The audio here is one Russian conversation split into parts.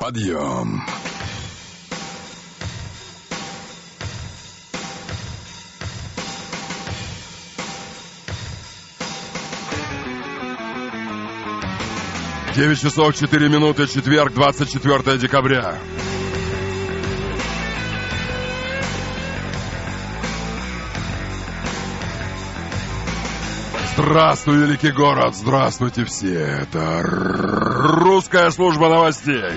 Подъем. Девять часов 4 минуты, четверг, 24 декабря. Здравствуй, великий город, здравствуйте все. Это русская служба новостей.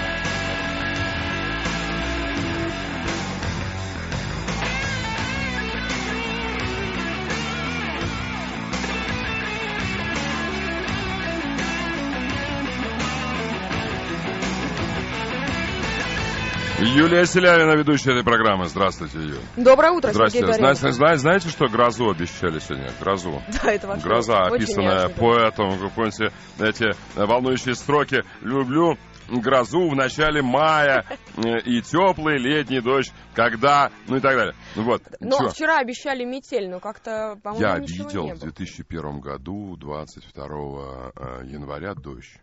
Юлия Селявина, ведущая этой программы. Здравствуйте, Юля. Доброе утро, Здравствуйте. Знаете, что грозу обещали сегодня? Грозу. Да, это вообще гроза, очень описанная неожиданно. поэтом. Вы помните эти волнующие строки? Люблю грозу в начале мая и теплый летний дождь, когда... Ну и так далее. Вот. Но Чё? вчера обещали метель, но как-то, по-моему, Я ничего видел не в было. 2001 году, 22 января, дождь.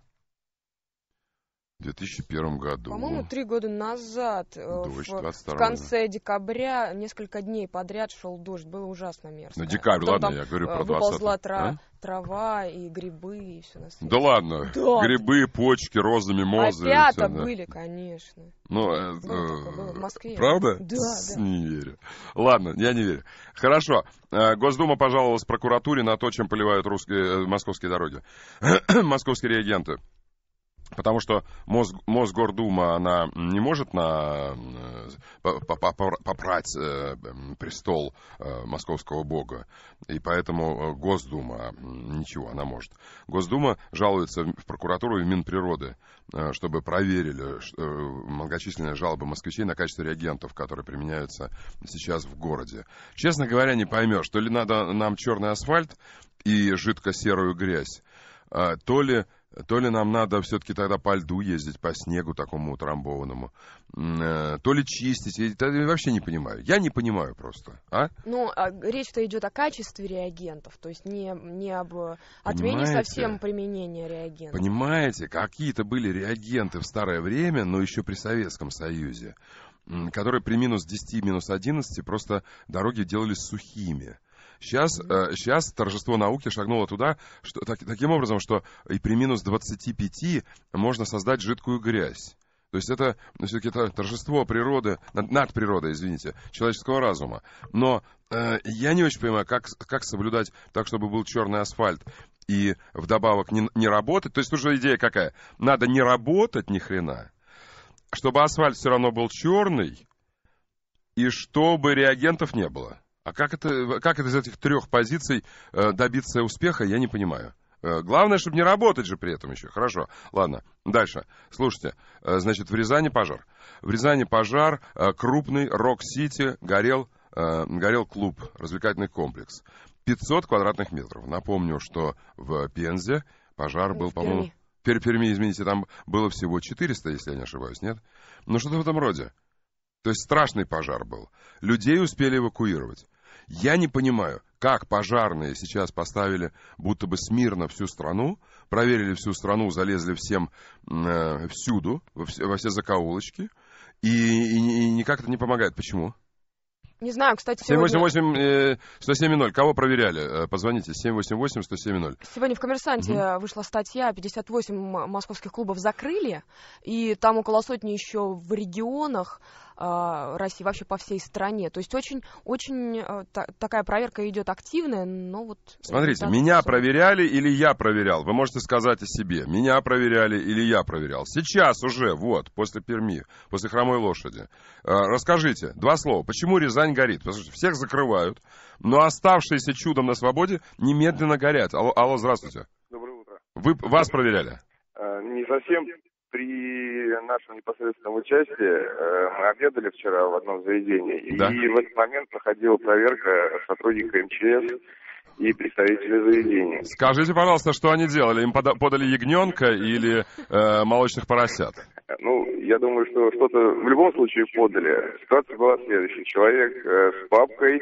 В 2001 году. По-моему, 3 года назад, Дождь, в 22 конце декабря, несколько дней подряд шел дождь. Было ужасно мерзко. Ну, декабрь, Потом ладно, там я говорю про 20. выползла трава и грибы, и все на свете. Да ладно, Да. грибы, почки, розы, мимозы. Опята всё, да. были, конечно. Ну, Было такое, было в Москве. правда? Да, да. Не верю. Ладно, я не верю. Хорошо. Госдума пожаловалась прокуратуре на то, чем поливают московские дороги. Московские реагенты. Потому что Мосгордума, она не может попрать престол московского бога. И поэтому Госдума, ничего, она может. Госдума жалуется в прокуратуру и в Минприроды, чтобы проверили многочисленные жалобы москвичей на качество реагентов, которые применяются сейчас в городе. Честно говоря, не поймешь, то ли надо нам черный асфальт и жидко-серую грязь, то ли нам надо все-таки тогда по льду ездить, по снегу такому утрамбованному, то ли чистить. Я вообще не понимаю. Я не понимаю просто. А? Ну, речь-то идет о качестве реагентов, то есть не об отмене совсем применения реагентов. Понимаете, какие-то были реагенты в старое время, но еще при Советском Союзе, которые при минус 10, минус 11 просто дороги делались сухими. Сейчас торжество науки шагнуло туда, что, таким образом, что и при минус 25 можно создать жидкую грязь. То есть это все-таки это торжество природы, над природой, извините, человеческого разума. Но я не очень понимаю, как соблюдать так, чтобы был черный асфальт и вдобавок не работать. То есть уже идея какая? Надо не работать ни хрена, чтобы асфальт все равно был черный и чтобы реагентов не было. А как это из этих трех позиций добиться успеха, я не понимаю. Главное, чтобы не работать же при этом еще. Хорошо, ладно, дальше. Слушайте, значит, в Рязани пожар. В Рязани пожар, крупный, Рок-Сити, горел клуб, развлекательный комплекс. 500 квадратных метров. Напомню, что в Пензе пожар был, по-моему... В Перми, извините, там было всего 400, если я не ошибаюсь, нет? Ну, что-то в этом роде. То есть страшный пожар был. Людей успели эвакуировать. Я не понимаю, как пожарные сейчас поставили будто бы смирно всю страну, проверили всю страну, залезли всем всюду, во все закоулочки, и никак это не помогает. Почему? Не знаю, кстати, 788-107-0. Кого проверяли? Позвоните. 788-107-0. Сегодня в «Коммерсанте» вышла статья, 58 московских клубов закрыли, и там около сотни еще в регионах России, вообще по всей стране. То есть очень такая проверка идет активная, но вот... Смотрите, меня проверяли или я проверял? Вы можете сказать о себе. Меня проверяли или я проверял? Сейчас уже, вот, после Перми, после Хромой Лошади. Расскажите, два слова. Почему Рязань горит? Потому что всех закрывают, но оставшиеся чудом на свободе немедленно горят. Алло, здравствуйте. Доброе утро. Вас проверяли? Не совсем. При нашем непосредственном участии мы обедали вчера в одном заведении, да. И в этот момент проходила проверка сотрудника МЧС и представителей заведения. Скажите, пожалуйста, что они делали? Им подали ягненка или молочных поросят? Ну, я думаю, что что-то в любом случае подали. Ситуация была следующая. Человек с папкой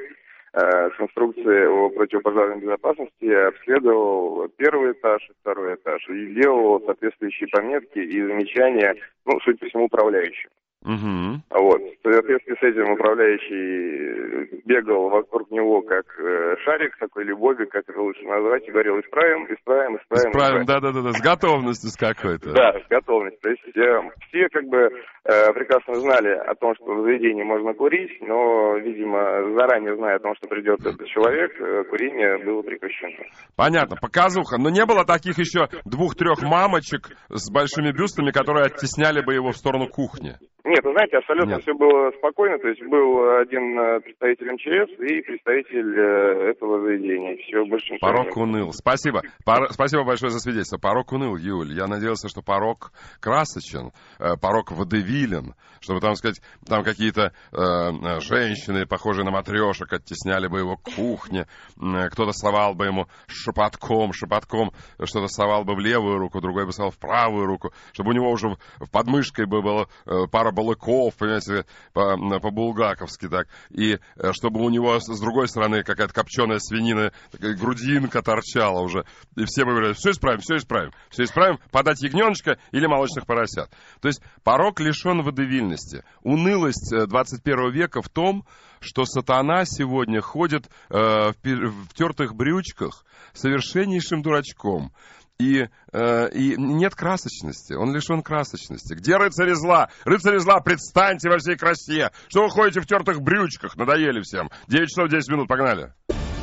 с инструкцией о противопожарной безопасности, обследовал первый этаж и второй этаж и делал соответствующие пометки и замечания, судя по всему, управляющим. Угу. Вот. В соответствии с этим управляющий бегал вокруг него как шарик, такой любовью, как это лучше назвать, и говорил: исправим. Да, с готовностью с какой-то. Да, с готовностью. То есть все прекрасно знали о том, что в заведении можно курить, но, видимо, заранее зная о том, что придет этот человек, курение было прекращено. Понятно, показуха. Но не было таких еще 2-3 мамочек с большими бюстами, которые оттесняли бы его в сторону кухни? Нет, вы знаете, абсолютно все было спокойно. То есть был один представитель МЧС и представитель этого заведения. Все, больше ничего. Порок уныл. Спасибо. Спасибо большое за свидетельство. Порок уныл, Юль. Я надеялся, что порок красочен, порок водевилен, чтобы, там сказать, там какие-то женщины, похожие на матрешек, оттесняли бы его к кухне. Кто-то совал бы ему шепотком, что-то совал бы в левую руку, другой бы совал в правую руку, чтобы у него уже в подмышкой бы было пара балыков, понимаете, по-булгаковски так. И чтобы у него с другой стороны какая-то копченая свинина, такая грудинка торчала уже. И все бы говорили: все исправим, подать ягненочка или молочных поросят. То есть порок лишен водевильности. Унылость 21 века в том, что сатана сегодня ходит в тертых брючках совершеннейшим дурачком. И нет красочности, он лишен красочности. Где рыцари зла? Рыцари зла, предстаньте во всей красе. Что вы ходите в тертых брючках? Надоели всем. 9 часов 10 минут, погнали.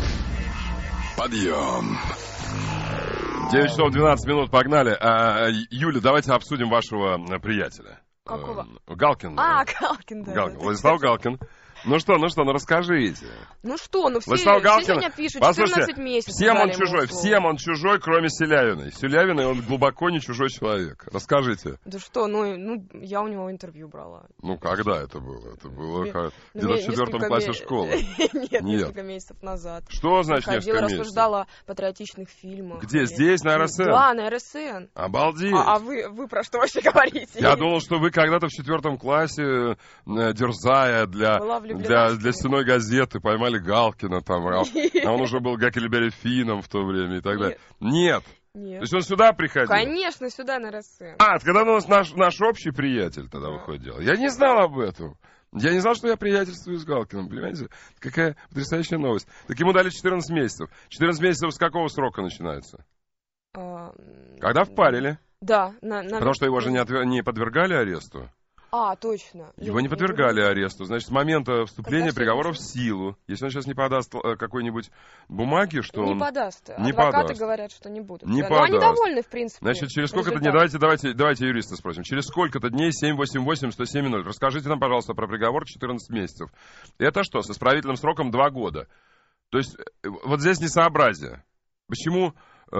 Подъем. 9 часов 12 минут, погнали. Юля, давайте обсудим вашего приятеля. Какого? Галкин. Галкин, да. Владислав Галкин. Ну что, расскажите. Все сегодня пишут, 14 месяцев. Всем он чужой, кроме Селявиной. Селявиной он глубоко не чужой человек. Расскажите. Да что, я у него интервью брала. Когда это было? Это было где-то в 4 классе школы. Нет, несколько месяцев назад. Что значит несколько месяцев? Рассуждала о патриотичных фильмах. Где? Здесь, на РСН? Да, на РСН. Обалдеть. А вы про что вообще говорите? Я думал, что вы когда-то в 4 классе, дерзая для стеной газеты, поймали Галкина там, а он уже был Геккельбери-Финном в то время и так далее. Нет. То есть он сюда приходил? Конечно, сюда на РСН. Когда у нас наш общий приятель тогда выходил. Я не знал об этом. Я не знал, что я приятельствую с Галкиным, понимаете? Какая потрясающая новость. Так ему дали 14 месяцев. 14 месяцев с какого срока начинается? Когда впарили. Да. Потому что его же не подвергали аресту. Точно. Его не подвергали аресту. Значит, с момента вступления приговора в силу, если он сейчас не подаст какой-нибудь бумаги, что он... Не подаст. Адвокаты говорят, что не будут. Не подаст. Но они довольны, в принципе. Значит, через сколько-то дней... Давайте юриста спросим. Через сколько-то дней 788-107-0. Расскажите нам, пожалуйста, про приговор 14 месяцев. Это что, с исправительным сроком 2 года? То есть, вот здесь несообразие. Почему,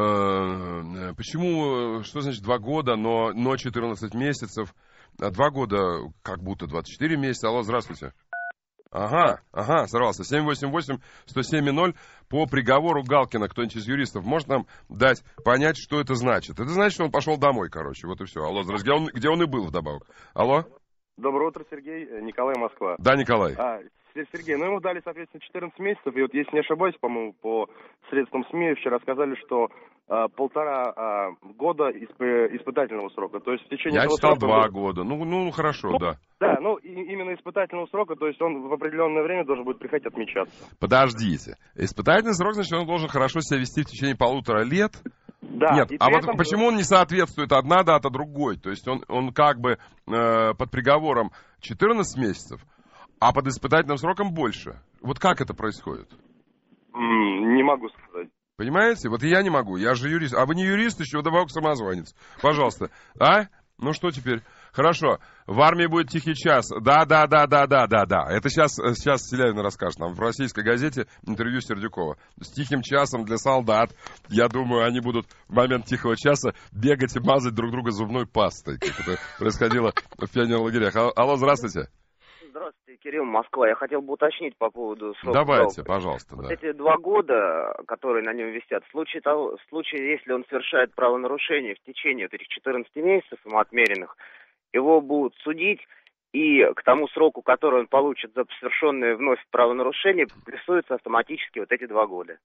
что значит 2 года, но 14 месяцев? 2 года, как будто 24 месяца. Алло, здравствуйте. Ага, сорвался. 788-107-0 по приговору Галкина. Кто-нибудь из юристов может нам дать понять, что это значит? Это значит, что он пошел домой, короче. Вот и все. Алло, здравствуйте. Где он и был вдобавок? Алло? Доброе утро, Сергей. Николай, Москва. Да, Николай. Сергей, ему дали, соответственно, 14 месяцев. И вот, если не ошибаюсь, по-моему, по средствам СМИ вчера сказали, что 1,5 года испытательного срока. То есть в течение Я читал 2 года. Ну, хорошо, да. Да, именно испытательного срока, то есть он в определенное время должен будет приходить отмечаться. Подождите. Испытательный срок, значит, он должен хорошо себя вести в течение 1,5 лет? Да. Нет, почему он не соответствует одна дата другой? То есть он как бы под приговором 14 месяцев, а под испытательным сроком больше. Вот как это происходит? Не могу сказать. Понимаете? Вот и я не могу. Я же юрист. А вы не юрист еще, вдобавок самозванец. Пожалуйста. Ну что теперь? Хорошо. В армии будет тихий час. Да. Это сейчас Селявина расскажет нам. В российской газете интервью Сердюкова. С тихим часом для солдат. Я думаю, они будут в момент тихого часа бегать и мазать друг друга зубной пастой. Как это происходило в пионерлагерях. Алло, здравствуйте. Здравствуйте, Кирилл, Москва. Я хотел бы уточнить по поводу срока. Давайте, пожалуйста. Вот эти 2 года, которые на нем висят, в случае, если он совершает правонарушение в течение вот этих 14 месяцев ему отмеренных, его будут судить, и к тому сроку, который он получит за совершенное вновь правонарушение, плюсуются автоматически вот эти 2 года.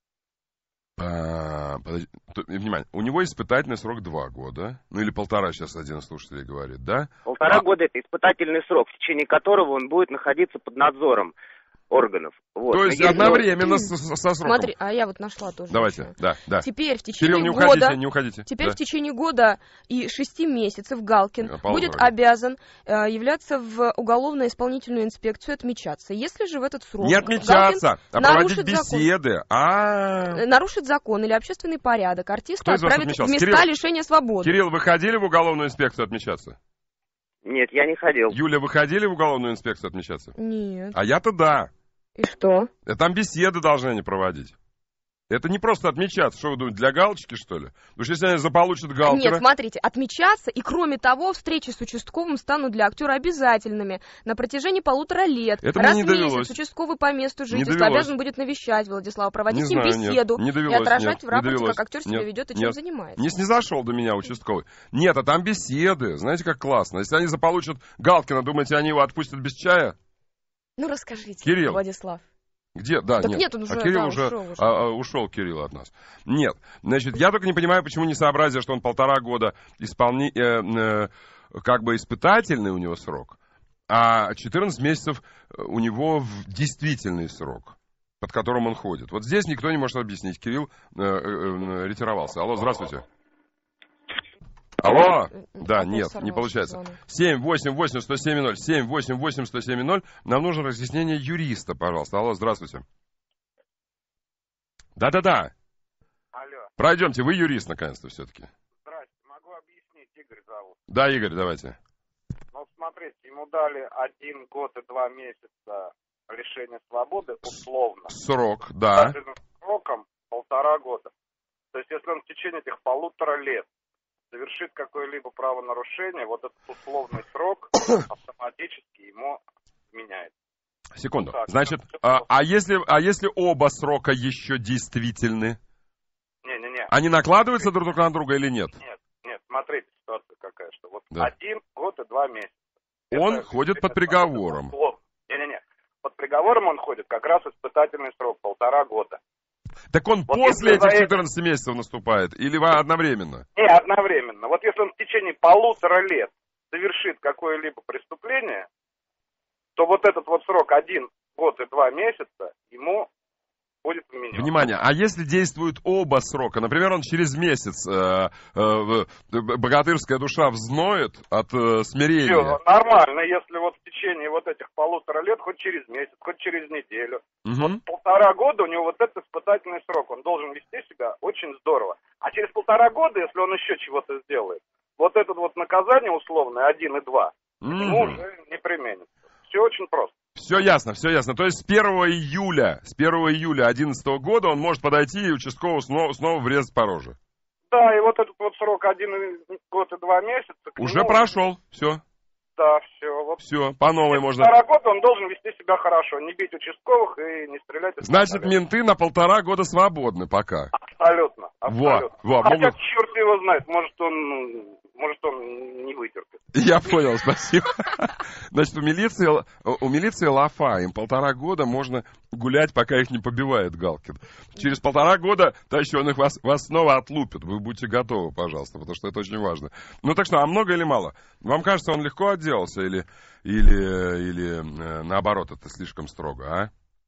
Внимание, у него испытательный срок 2 года, ну или 1,5, сейчас один из слушателей говорит, да? 1,5 года это испытательный срок, в течение которого он будет находиться под надзором органов. Вот. То есть одновременно со сроком. Смотри, а я вот нашла тоже. Давайте, да. Теперь в течение Кирилл, года... не уходите. Теперь да. В течение года и 6 месяцев Галкин будет обязан являться в уголовно-исполнительную инспекцию, отмечаться. Если же в этот срок не отмечаться, а проводить беседы. Нарушит закон или общественный порядок, артиста отправят в места лишения свободы. Кирилл, вы ходили в уголовную инспекцию отмечаться? Нет, я не ходил. Юля, вы ходили в уголовную инспекцию отмечаться? Нет. А я-то да. И что? Там беседы должны они проводить. Это не просто отмечаться, что вы думаете, для галочки, что ли? Потому что если они заполучат галкера... Нет, смотрите, отмечаться, и кроме того, встречи с участковым станут для актера обязательными на протяжении 1,5 лет. Это раз мне не в месяц довелось. Участковый по месту жительства обязан будет навещать Владислава, проводить с ним беседу и отражать в рапорте, как актер себя ведет и чем занимается. Не снизошел до меня участковый. Нет, а там беседы. Знаете, как классно. Если они заполучат Галкина, думаете, они его отпустят без чая? Ну, расскажите, Кирилл. Владислав. Где? Да, так нет. Он уже, Кирилл ушел Кирилл от нас. Нет, значит, я только не понимаю, почему несообразие, что он 1,5 года как бы испытательный у него срок, а 14 месяцев у него действительный срок, под которым он ходит. Вот здесь никто не может объяснить. Кирилл ретировался. Алло, здравствуйте. Алло? Да, нет, не получается. 788-107-0, 788-107-0. Нам нужно разъяснение юриста, пожалуйста. Алло, здравствуйте. Да-да-да. Алло. Пройдемте, вы юрист, наконец-то, все-таки. Здрасте, могу объяснить, Игорь зовут. Да, Игорь, давайте. Ну, смотрите, ему дали 1 год и 2 месяца лишения свободы условно. Срок, да. Сроком 1,5 года. То есть, если он в течение этих 1,5 лет совершит какое-либо правонарушение, вот этот условный срок автоматически ему вменяется. Секунду. Значит, а если оба срока еще действительны? Не-не-не. Они накладываются друг на друга или нет? Нет, смотрите, ситуация какая, что вот да. 1 год и 2 месяца. Он ходит под приговором. Не-не-не. Под приговором он ходит как раз испытательный срок, 1,5 года. Так он вот после этих 14 месяцев наступает или одновременно? Не, одновременно. Вот если он в течение 1,5 лет совершит какое-либо преступление, то вот этот вот срок 1 год и 2 месяца ему будет вменен. Внимание, а если действуют оба срока, например, он через месяц богатырская душа взноет от смирения? Все, нормально, если вот в течение вот этих 1,5 лет, хоть через месяц, хоть через неделю. Угу. Вот 1,5 года у него вот этот испытательный срок, он должен вести себя очень здорово. А через 1,5 года, если он еще чего-то сделает, вот это вот наказание условное 1 и 2, ему уже не применится. Все очень просто. Все ясно. То есть с 1 июля 2011 года он может подойти и участковому снова врезать по роже. Да, и вот этот вот срок 1 год и 2 месяца... Уже прошел, все. Да, все. Вот. Все, по новой можно... 1,5 года он должен вести себя хорошо, не бить участковых и не стрелять... Значит, менты на 1,5 года свободны пока. Абсолютно. Во, хотя черт его знает, может он не вытерпит. Я понял, спасибо. Значит, у милиции лафа, им 1,5 года можно гулять, пока их не побивает Галкин. Через 1,5 года, товарищи, он вас снова отлупит. Вы будьте готовы, пожалуйста, потому что это очень важно. Ну так что, а много или мало? Вам кажется, он легко отделался или наоборот, это слишком строго, а?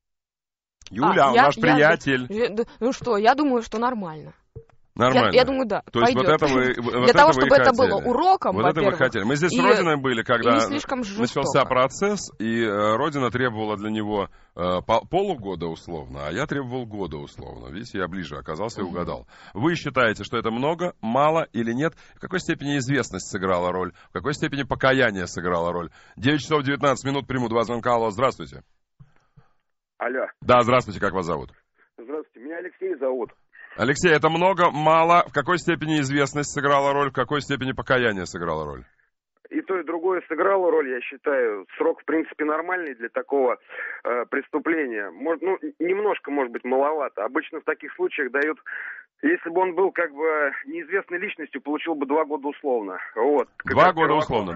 Юля, он наш приятель. Ну что, я думаю, что нормально. Нормально. Я думаю, да. То есть пойдет. вот это вы Для того, чтобы это было уроком, вот это вы хотели. Мы здесь с Родиной были, когда начался процесс, и Родина требовала для него полугода условно, а я требовал года условно. Видите, я ближе оказался и угадал. Вы считаете, что это много, мало или нет? В какой степени известность сыграла роль? В какой степени покаяние сыграло роль? 9 часов 19 минут, приму 2 звонка. Алло, здравствуйте. Алло. Да, здравствуйте, как вас зовут? Здравствуйте, меня Алексей зовут. Алексей, это много, мало? В какой степени известность сыграла роль? В какой степени покаяние сыграло роль? И то, и другое сыграло роль, я считаю. Срок, в принципе, нормальный для такого преступления. Немножко, может быть, маловато. Обычно в таких случаях дают... Если бы он был как бы неизвестной личностью, получил бы 2 года условно. Вот. 2 года условно, да.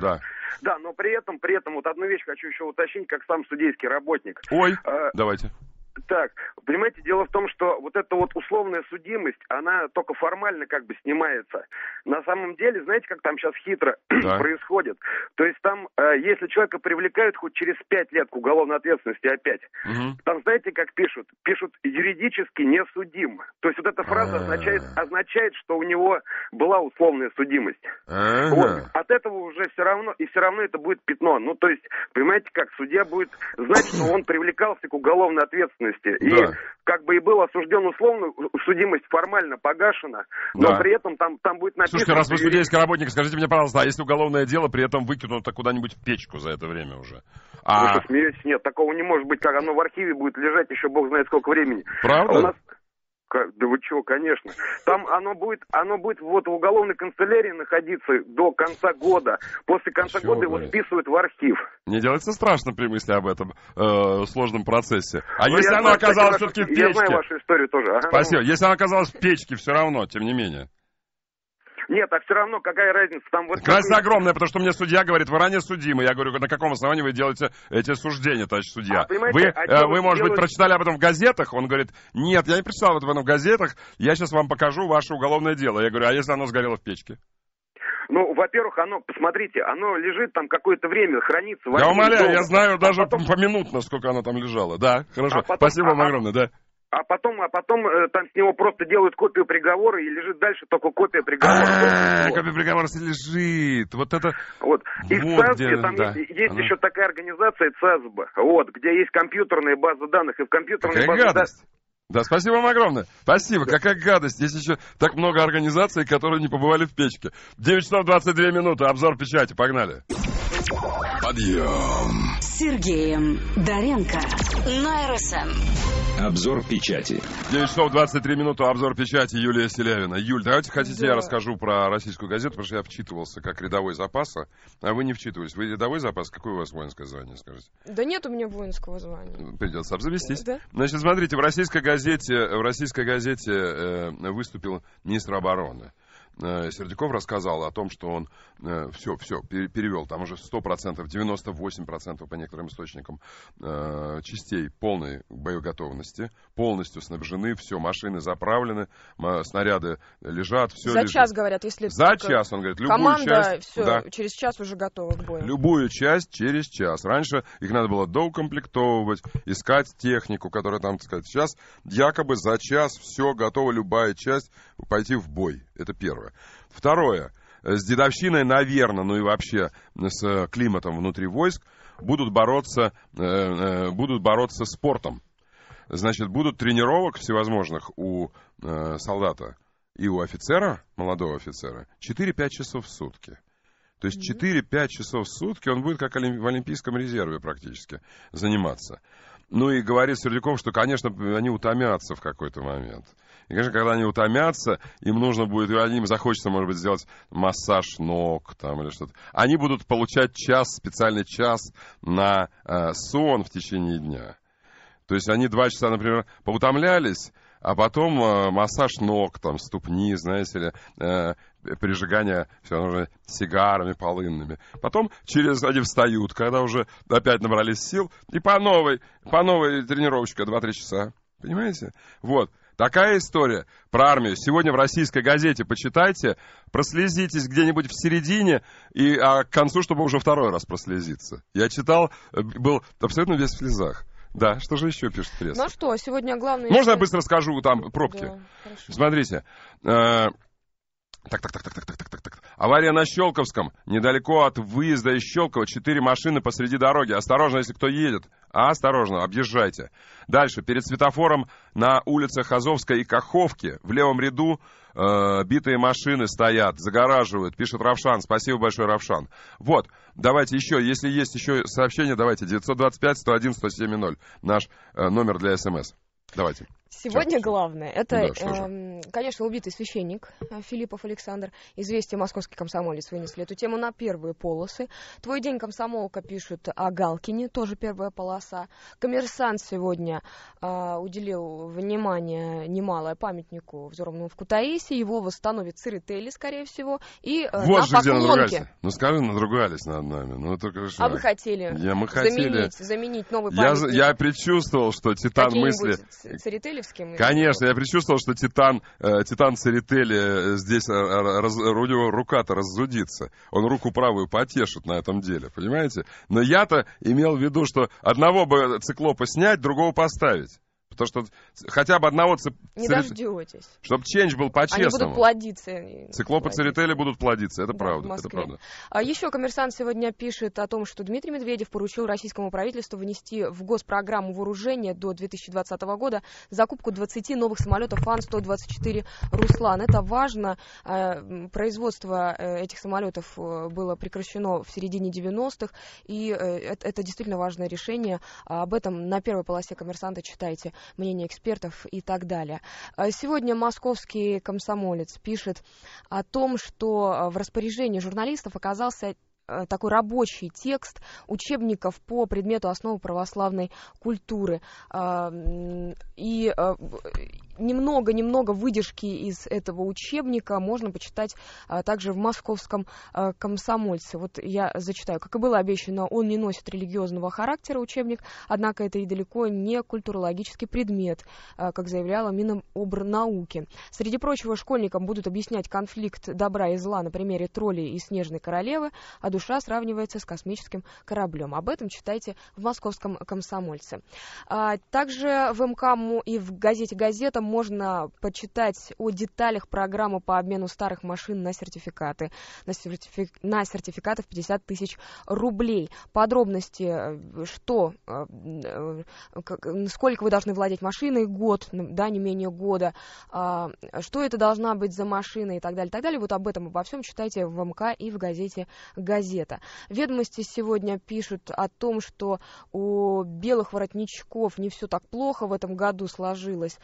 Да, но при этом вот одну вещь хочу еще уточнить, как сам судейский работник. Ой, давайте. Так, понимаете, дело в том, что вот эта вот условная судимость, она только формально как бы снимается. На самом деле, знаете, как там сейчас хитро происходит? То есть там, если человека привлекают хоть через 5 лет к уголовной ответственности опять, там знаете, как пишут? Пишут юридически не судим. То есть вот эта фраза означает, что у него была условная судимость. Вот. От этого уже все равно это будет пятно. Ну, то есть, понимаете, как судья будет знать, что он привлекался к уголовной ответственности. И как бы и был осужден условно, судимость формально погашена, но при этом там будет написано... Слушайте, раз вы судейский работник, скажите мне, пожалуйста, а если уголовное дело при этом выкинуто куда-нибудь в печку за это время уже? Вы что, смеетесь? Нет, такого не может быть, как оно в архиве будет лежать еще бог знает сколько времени. Правда? А у нас... Да вы чего, конечно. Там оно будет вот в уголовной канцелярии находиться до конца года. После конца года его списывают в архив. Не делается страшно при мысли об этом сложном процессе. А если оно оказалось все-таки в печке? Я знаю вашу историю тоже. Спасибо. Если оно оказалось в печке, все равно, тем не менее. Нет, а все равно какая разница? Там вот разница огромная, потому что мне судья говорит, вы ранее судимы. Я говорю, на каком основании вы делаете эти суждения, товарищ судья? Вы, может быть, прочитали об этом в газетах? Он говорит, нет, я не прочитал об этом в газетах, я сейчас вам покажу ваше уголовное дело. Я говорю, а если оно сгорело в печке? Ну, во-первых, посмотрите, оно лежит там какое-то время, хранится. Я умоляю, я знаю даже поминутно, сколько оно там лежало. Да, хорошо, спасибо вам огромное, да. А потом там с него просто делают копию приговора, и лежит дальше только копия приговора. Копия приговора лежит. Вот это... Вот. И в ЦАСБе там есть еще такая организация ЦАСБ, вот, где есть компьютерные базы данных, и в компьютерной базе данных... Да, спасибо вам огромное. Спасибо. Да. Какая гадость. Есть еще так много организаций, которые не побывали в печке. 9 часов 22 минуты. Обзор печати. Погнали. Подъем. С Сергеем Доренко на РСМ. Обзор печати. 9 часов 23 минуты. Обзор печати. Юлия Селявина. Юль, давайте хотите, я расскажу про российскую газету, потому что я вчитывался как рядовой запаса, а вы не вчитывались. Вы рядовой запас? Какое у вас воинское звание, скажите? Да нет у меня воинского звания. Придется обзавестись. Да? Значит, смотрите, в российской газете выступил министр обороны. Сердюков рассказал о том, что он все перевел, там уже 100%, 98% по некоторым источникам частей полной боеготовности, полностью снабжены, все, машины заправлены, снаряды лежат, все за лежит. час, говорят, если... За час, он говорит, любую команда, часть... все, да, через час уже готова к бою. Любую часть через час. Раньше их надо было доукомплектовывать, искать технику, которая там, так сказать, сейчас якобы за час все готово, любая часть, пойти в бой. Это первое. Второе. С дедовщиной, наверное, ну и вообще с климатом внутри войск будут бороться спортом. Значит, будут тренировок всевозможных у солдата и у офицера, молодого офицера, 4-5 часов в сутки. То есть 4-5 часов в сутки он будет как в Олимпийском резерве практически заниматься. Ну и говорит Сердюков, что, конечно, они утомятся в какой-то момент. И, конечно, когда они утомятся, им нужно будет, им захочется, может быть, сделать массаж ног там или что-то. Они будут получать специальный час на сон в течение дня. То есть они 2 часа, например, поутомлялись, а потом массаж ног, там, ступни, знаете ли, прижигание все равно сигарами полынными. Потом они встают, когда уже опять набрались сил, и по новой тренировочка 2-3 часа. Понимаете? Вот. Такая история про армию. Сегодня в российской газете почитайте, прослезитесь где-нибудь в середине, а к концу, чтобы уже второй раз прослезиться. Я читал, был абсолютно весь в слезах. Да, что же еще пишет пресса? Ну а что, сегодня главное... Можно я быстро скажу, там пробки? Да, хорошо. Смотрите. Так. Авария на Щелковском. Недалеко от выезда из Щелково 4 машины посреди дороги. Осторожно, если кто едет. Осторожно, объезжайте. Дальше. Перед светофором на улицах Азовской и Каховки в левом ряду битые машины стоят, загораживают. Пишет Равшан. Спасибо большое, Равшан. Вот. Давайте еще. Если есть еще сообщения, давайте. 925-101-107-0. Наш номер для СМС. Давайте. Сегодня главное, это, конечно, убитый священник Филиппов Александр. «Известия», «Московский комсомолец» вынесли эту тему на первые полосы. «Твой день», «Комсомолка» пишут о Галкине, тоже первая полоса. «Коммерсант» сегодня уделил внимание немалое памятнику взорванному в Кутаиси. Его восстановит Церетели, скорее всего. И вот на же Поклонке. Где ну скажи, надругались над нами. Ну, только что. А вы хотели заменить новый памятник? Я предчувствовал, что титан мысли... Церетели? Конечно, я предчувствовал, что титан Церетели здесь у него рука-то раззудится. Он руку правую потешит на этом деле, понимаете? Но я-то имел в виду, что одного бы циклопа снять, другого поставить. Потому что хотя бы одного не дождетесь. Чтобы чендж был по-честному. Они будут плодиться. Циклопы Церетели будут плодиться, это правда. Это правда. Еще «Коммерсант» сегодня пишет о том, что Дмитрий Медведев поручил российскому правительству внести в госпрограмму вооружения до 2020 года закупку 20 новых самолетов Ан-124 «Руслан». Это важно. Производство этих самолетов было прекращено в середине 90-х, и это действительно важное решение. Об этом на первой полосе «Коммерсанта» читайте. Мнение экспертов и так далее. Сегодня «Московский комсомолец» пишет о том, что в распоряжении журналистов оказался такой рабочий текст учебников по предмету основы православной культуры. И немного выдержки из этого учебника можно почитать также в «Московском комсомольце». Вот я зачитаю. Как и было обещано, он не носит религиозного характера, учебник, однако это и далеко не культурологический предмет, как заявляла Минобрнауки. Среди прочего, школьникам будут объяснять конфликт добра и зла на примере троллей и снежной королевы, а душа сравнивается с космическим кораблем. Об этом читайте в «Московском комсомольце». Также в МК и в газете «Газета» можно почитать о деталях программы по обмену старых машин на сертификаты. На сертификаты в 50 тысяч рублей. Подробности, сколько вы должны владеть машиной, год, да, не менее года, что это должна быть за машина и так далее, так далее. Вот об этом, обо всем читайте в МК и в газете «Газета». «Ведомости» сегодня пишут о том, что у белых воротничков не все так плохо в этом году сложилось.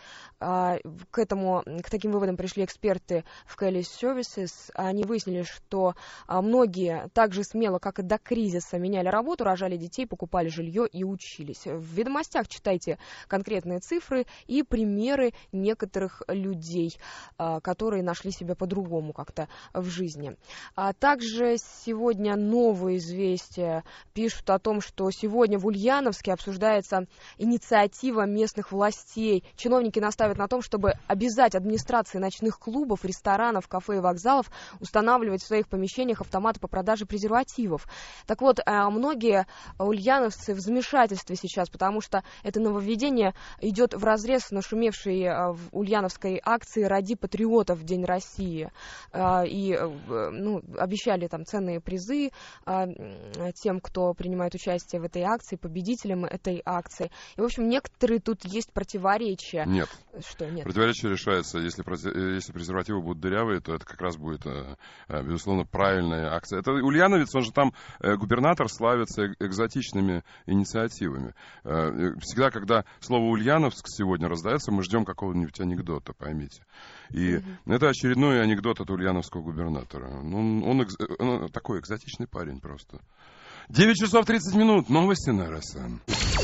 К таким выводам пришли эксперты в Kelly Services. Они выяснили, что многие так же смело, как и до кризиса, меняли работу, рожали детей, покупали жилье и учились. В «Ведомостях» читайте конкретные цифры и примеры некоторых людей, которые нашли себя по-другому как-то в жизни. Также сегодня новые известия пишут о том, что сегодня в Ульяновске обсуждается инициатива местных властей. Чиновники наставят на том, чтобы обязать администрации ночных клубов, ресторанов, кафе и вокзалов устанавливать в своих помещениях автоматы по продаже презервативов. Так вот, многие ульяновцы в замешательстве сейчас, потому что это нововведение идет вразрез с нашумевшей в ульяновской акции «Ради патриотов. День России». И обещали там ценные призы тем, кто принимает участие в этой акции, победителям этой акции. И, в общем, некоторые тут есть противоречия. Нет. Что нет? Противоречие решается, если презервативы будут дырявые, то это как раз будет, безусловно, правильная акция. Это ульяновец, он же там губернатор, славится экзотичными инициативами. Всегда, когда слово «Ульяновск» сегодня раздается, мы ждем какого-нибудь анекдота, поймите. И это очередной анекдот от ульяновского губернатора. Он такой экзотичный парень просто. 9 часов 30 минут. Новости на РСМ.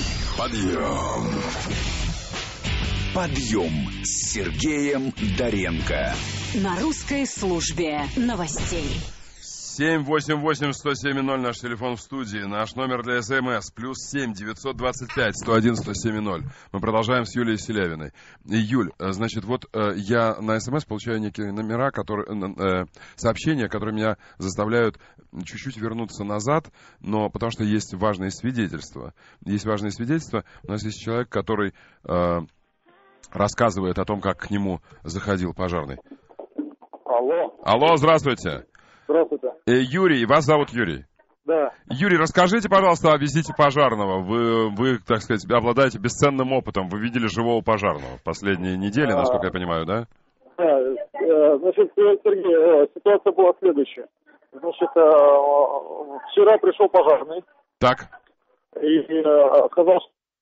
Подъем с Сергеем Доренко. На русской службе новостей. 788-107-0, наш телефон в студии. Наш номер для СМС +7 925 101 107 0. Мы продолжаем с Юлией Селявиной. Юль, значит, вот я на СМС получаю некие номера, сообщения, которые меня заставляют чуть-чуть вернуться назад, но потому что есть важные свидетельства. Есть важные свидетельства. У нас есть человек, который рассказывает о том, как к нему заходил пожарный. Алло, здравствуйте. Здравствуйте. Юрий, вас зовут Юрий? Да. Юрий, расскажите, пожалуйста, о визите пожарного. Вы, так сказать, обладаете бесценным опытом. Вы видели живого пожарного в последние недели, насколько я понимаю, да? Да. Значит, Сергей, ситуация была следующая. Значит, вчера пришел пожарный. Так. И сказал, что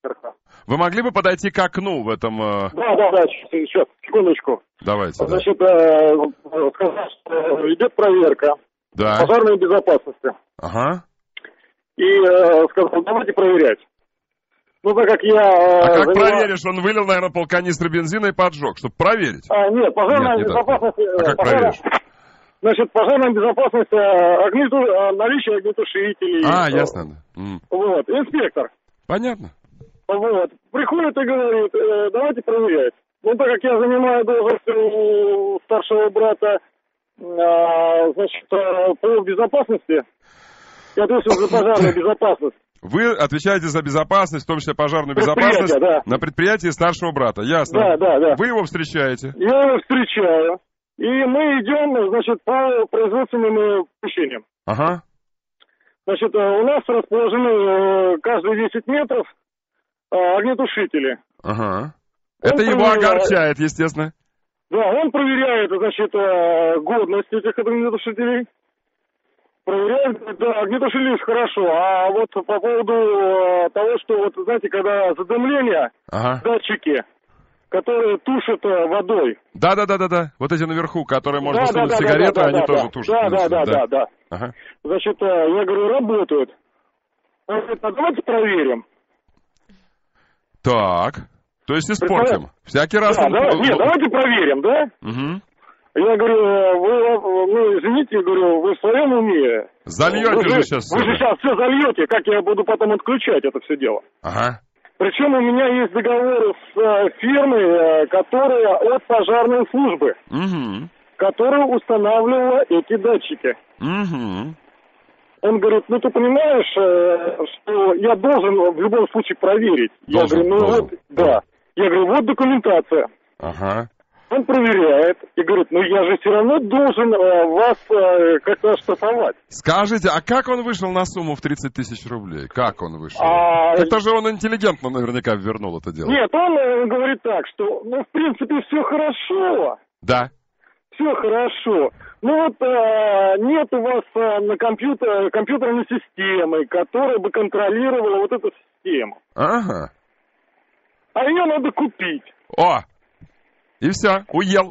инспектор. Вы могли бы подойти к окну в этом... Да, сейчас, секундочку. Давайте. Значит, сказать, что идет проверка пожарной безопасности. Ага. И сказал, давайте проверять. Ну, так как я... А как проверишь? Он вылил, наверное, полканистры бензина и поджег, чтобы проверить. Нет, пожарная безопасность... А как проверишь? Значит, пожарная безопасность, наличие огнетушителей. Ясно. Вот, инспектор. Понятно. Вот, приходит и говорит, давайте проверять. Ну, так как я занимаю должность у старшего брата, значит, по безопасности, я ответственен за пожарную безопасность. Вы отвечаете за безопасность, в том числе пожарную безопасность, на предприятии старшего брата, ясно? Да. Вы его встречаете? Я его встречаю. И мы идем, значит, по производственным помещениям. Ага. Значит, у нас расположены каждые 10 метров огнетушители. Ага. Это его огорчает, естественно. Да, он проверяет, значит, годность этих огнетушителей. Проверяет, да, огнетушители хорошо. А вот по поводу того, что, вот, знаете, когда задымление, датчики, которые тушат водой. Да. Вот эти наверху, которые можно сунуть сигареты, они тоже тушат. Да. Ага. Значит, я говорю, работают. Он говорит, давайте проверим. Так. То есть испортим. Всякий раз... Нет, давайте проверим, да? Угу. Я говорю, вы извините, говорю, вы в своем уме? Зальете же сейчас все. Вы же сейчас все зальете, как я буду потом отключать это все дело? Ага. Причем у меня есть договор с фирмой, которая от пожарной службы, которая устанавливала эти датчики. Он говорит, ну ты понимаешь, что я должен в любом случае проверить. Я говорю, да. Я говорю, вот документация. Ага. Он проверяет и говорит, ну я же все равно должен вас как-то оштрафовать. Скажите, а как он вышел на сумму в 30 тысяч рублей? Как он вышел? Это же он интеллигентно наверняка вернул это дело. Нет, он говорит так, что, ну, в принципе, все хорошо. Да. Все хорошо. Ну вот нет у вас на компьютерной системы, которая бы контролировала вот эту систему. Ага. А ее надо купить. О! И все, уел.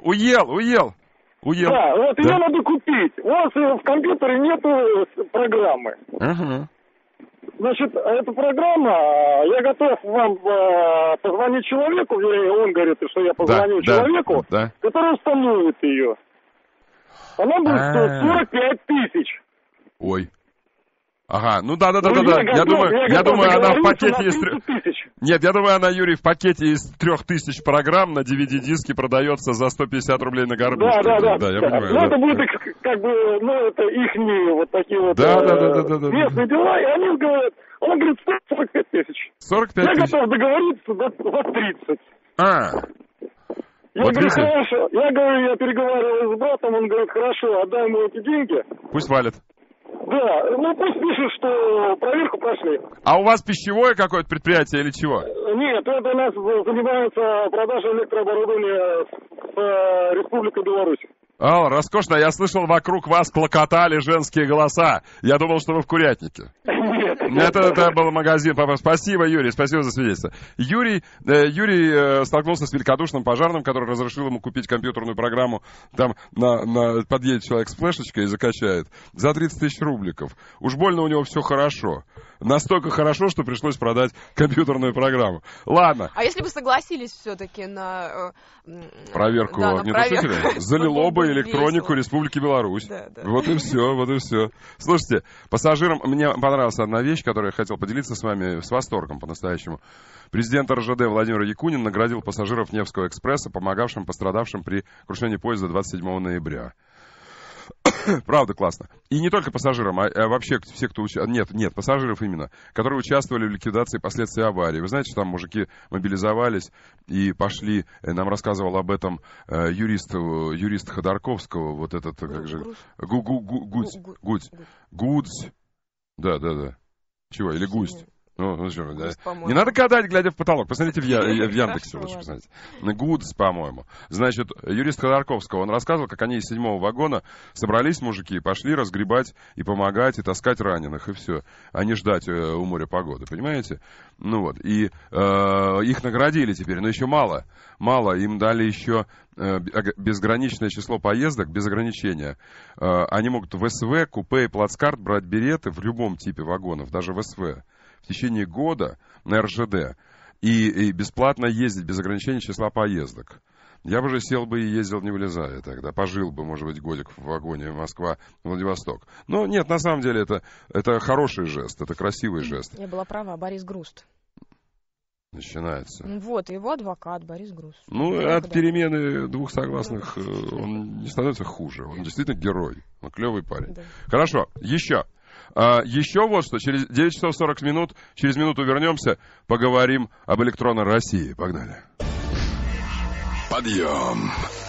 Да, вот ее надо купить. У вас в компьютере нету программы. Ага. Значит, эта программа, я готов вам позвонить человеку, он говорит, что я позвоню человеку, который установит ее. Она будет стоить 45 тысяч. Ой. Ага, ну да. Я думаю, она в пакете из 3000. Нет, я думаю, она, Юрий, в пакете из 3000 программ на DVD-диске продается за 150 рублей на горбушку. Да, я понимаю. Ну, это будет как бы, это ихние вот такие вот местные дела, и они говорят, он говорит, 45 тысяч. 45 тысяч. Я готов договориться за 30. Я говорю, хорошо. Я переговариваю с братом, он говорит, хорошо, отдай ему эти деньги. Пусть валит. Да, ну пусть пишут, что проверку прошли. А у вас пищевое какое-то предприятие или чего? Нет, это у нас занимается продажей электрооборудования с Республикой Беларусь. Роскошно. Я слышал, вокруг вас клокотали женские голоса. Я думал, что вы в курятнике. Нет. Это был магазин. Спасибо, Юрий, спасибо за свидетельство. Юрий столкнулся с великодушным пожарным, который разрешил ему купить компьютерную программу. Там подъедет человек с флешечкой и закачает. За 30 тысяч рубликов. Уж больно у него все хорошо. Настолько хорошо, что пришлось продать компьютерную программу. Ладно. А если бы согласились все-таки на... проверку огнетушителя? Залило бы электронику Республики Беларусь. Да. Вот и все. Слушайте, пассажирам... Мне понравилась одна вещь, которую я хотел поделиться с вами с восторгом по-настоящему. Президент РЖД Владимир Якунин наградил пассажиров Невского экспресса, помогавшим пострадавшим при крушении поезда 27 ноября. Правда классно. И не только пассажирам, а вообще все, кто участвовал... Нет, пассажиров именно, которые участвовали в ликвидации последствий аварии. Вы знаете, что там мужики мобилизовались и пошли... Нам рассказывал об этом юрист Ходорковского, вот этот, как же... Гудзь. Да. Чего? Или Гусь? Не надо гадать, глядя в потолок. Посмотрите в Яндексе лучше, посмотрите. Гудс, по-моему. Значит, юрист Ходорковского, он рассказывал, как они из 7-го вагона собрались, мужики, и пошли разгребать и помогать, и таскать раненых, и все. А не ждать у моря погоды, понимаете? Ну вот, и их наградили теперь, но еще мало. Им дали еще безграничное число поездок, без ограничения. Они могут в СВ, купе и плацкарт брать билеты в любом типе вагонов, даже в СВ. В течение года на РЖД и бесплатно ездить без ограничения числа поездок. Я бы уже сел бы и ездил, не вылезая тогда. Пожил бы, может быть, годик в вагоне Москва-Владивосток. Но нет, на самом деле это хороший жест, это красивый жест. Я была права, Борис Груст. Начинается. Вот, его адвокат Борис Груст. От перемены двух согласных он не становится хуже. Он действительно герой. Он клевый парень. Да. Хорошо, еще. Еще вот что, через 9 часов 40 минут, через минуту вернемся, поговорим об электронной России. Погнали. Подъем.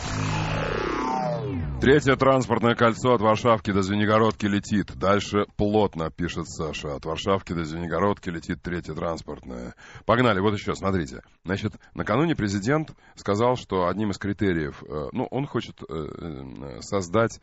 Третье транспортное кольцо от Варшавки до Звенигородки летит. Дальше плотно, пишет Саша. От Варшавки до Звенигородки летит третье транспортное. Погнали, вот еще, смотрите. Значит, накануне президент сказал, что одним из критериев, он хочет создать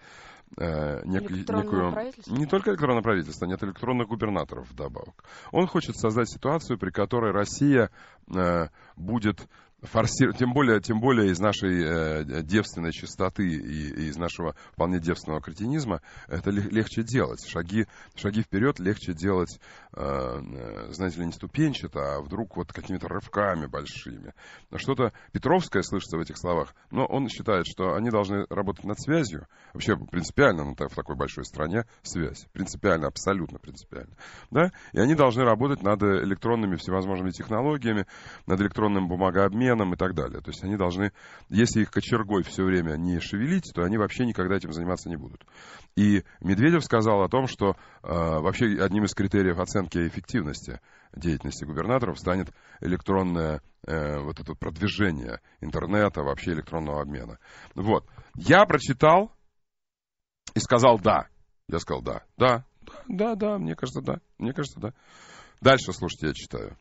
некую... Не только электронное правительство, нет электронных губернаторов вдобавок. Он хочет создать ситуацию, при которой Россия будет форсировать, тем более из нашей девственной чистоты и из нашего вполне девственного кретинизма, это легче делать. Шаги вперед легче делать, знаете ли, не ступенчато, а вдруг вот какими-то рывками большими. Что-то Петровское слышится в этих словах, но он считает, что они должны работать над связью. Вообще принципиально в такой большой стране связь. Принципиально, абсолютно принципиально. Да? И они должны работать над электронными всевозможными технологиями, над электронным бумагообменом и так далее. То есть они должны, если их кочергой все время не шевелить, то они вообще никогда этим заниматься не будут. И Медведев сказал о том, что вообще одним из критериев оценки эффективности деятельности губернаторов станет электронное вот это продвижение интернета, вообще электронного обмена. Вот. Я прочитал и сказал «да». Я сказал «да». Да, мне кажется, да. Дальше, слушайте, я читаю.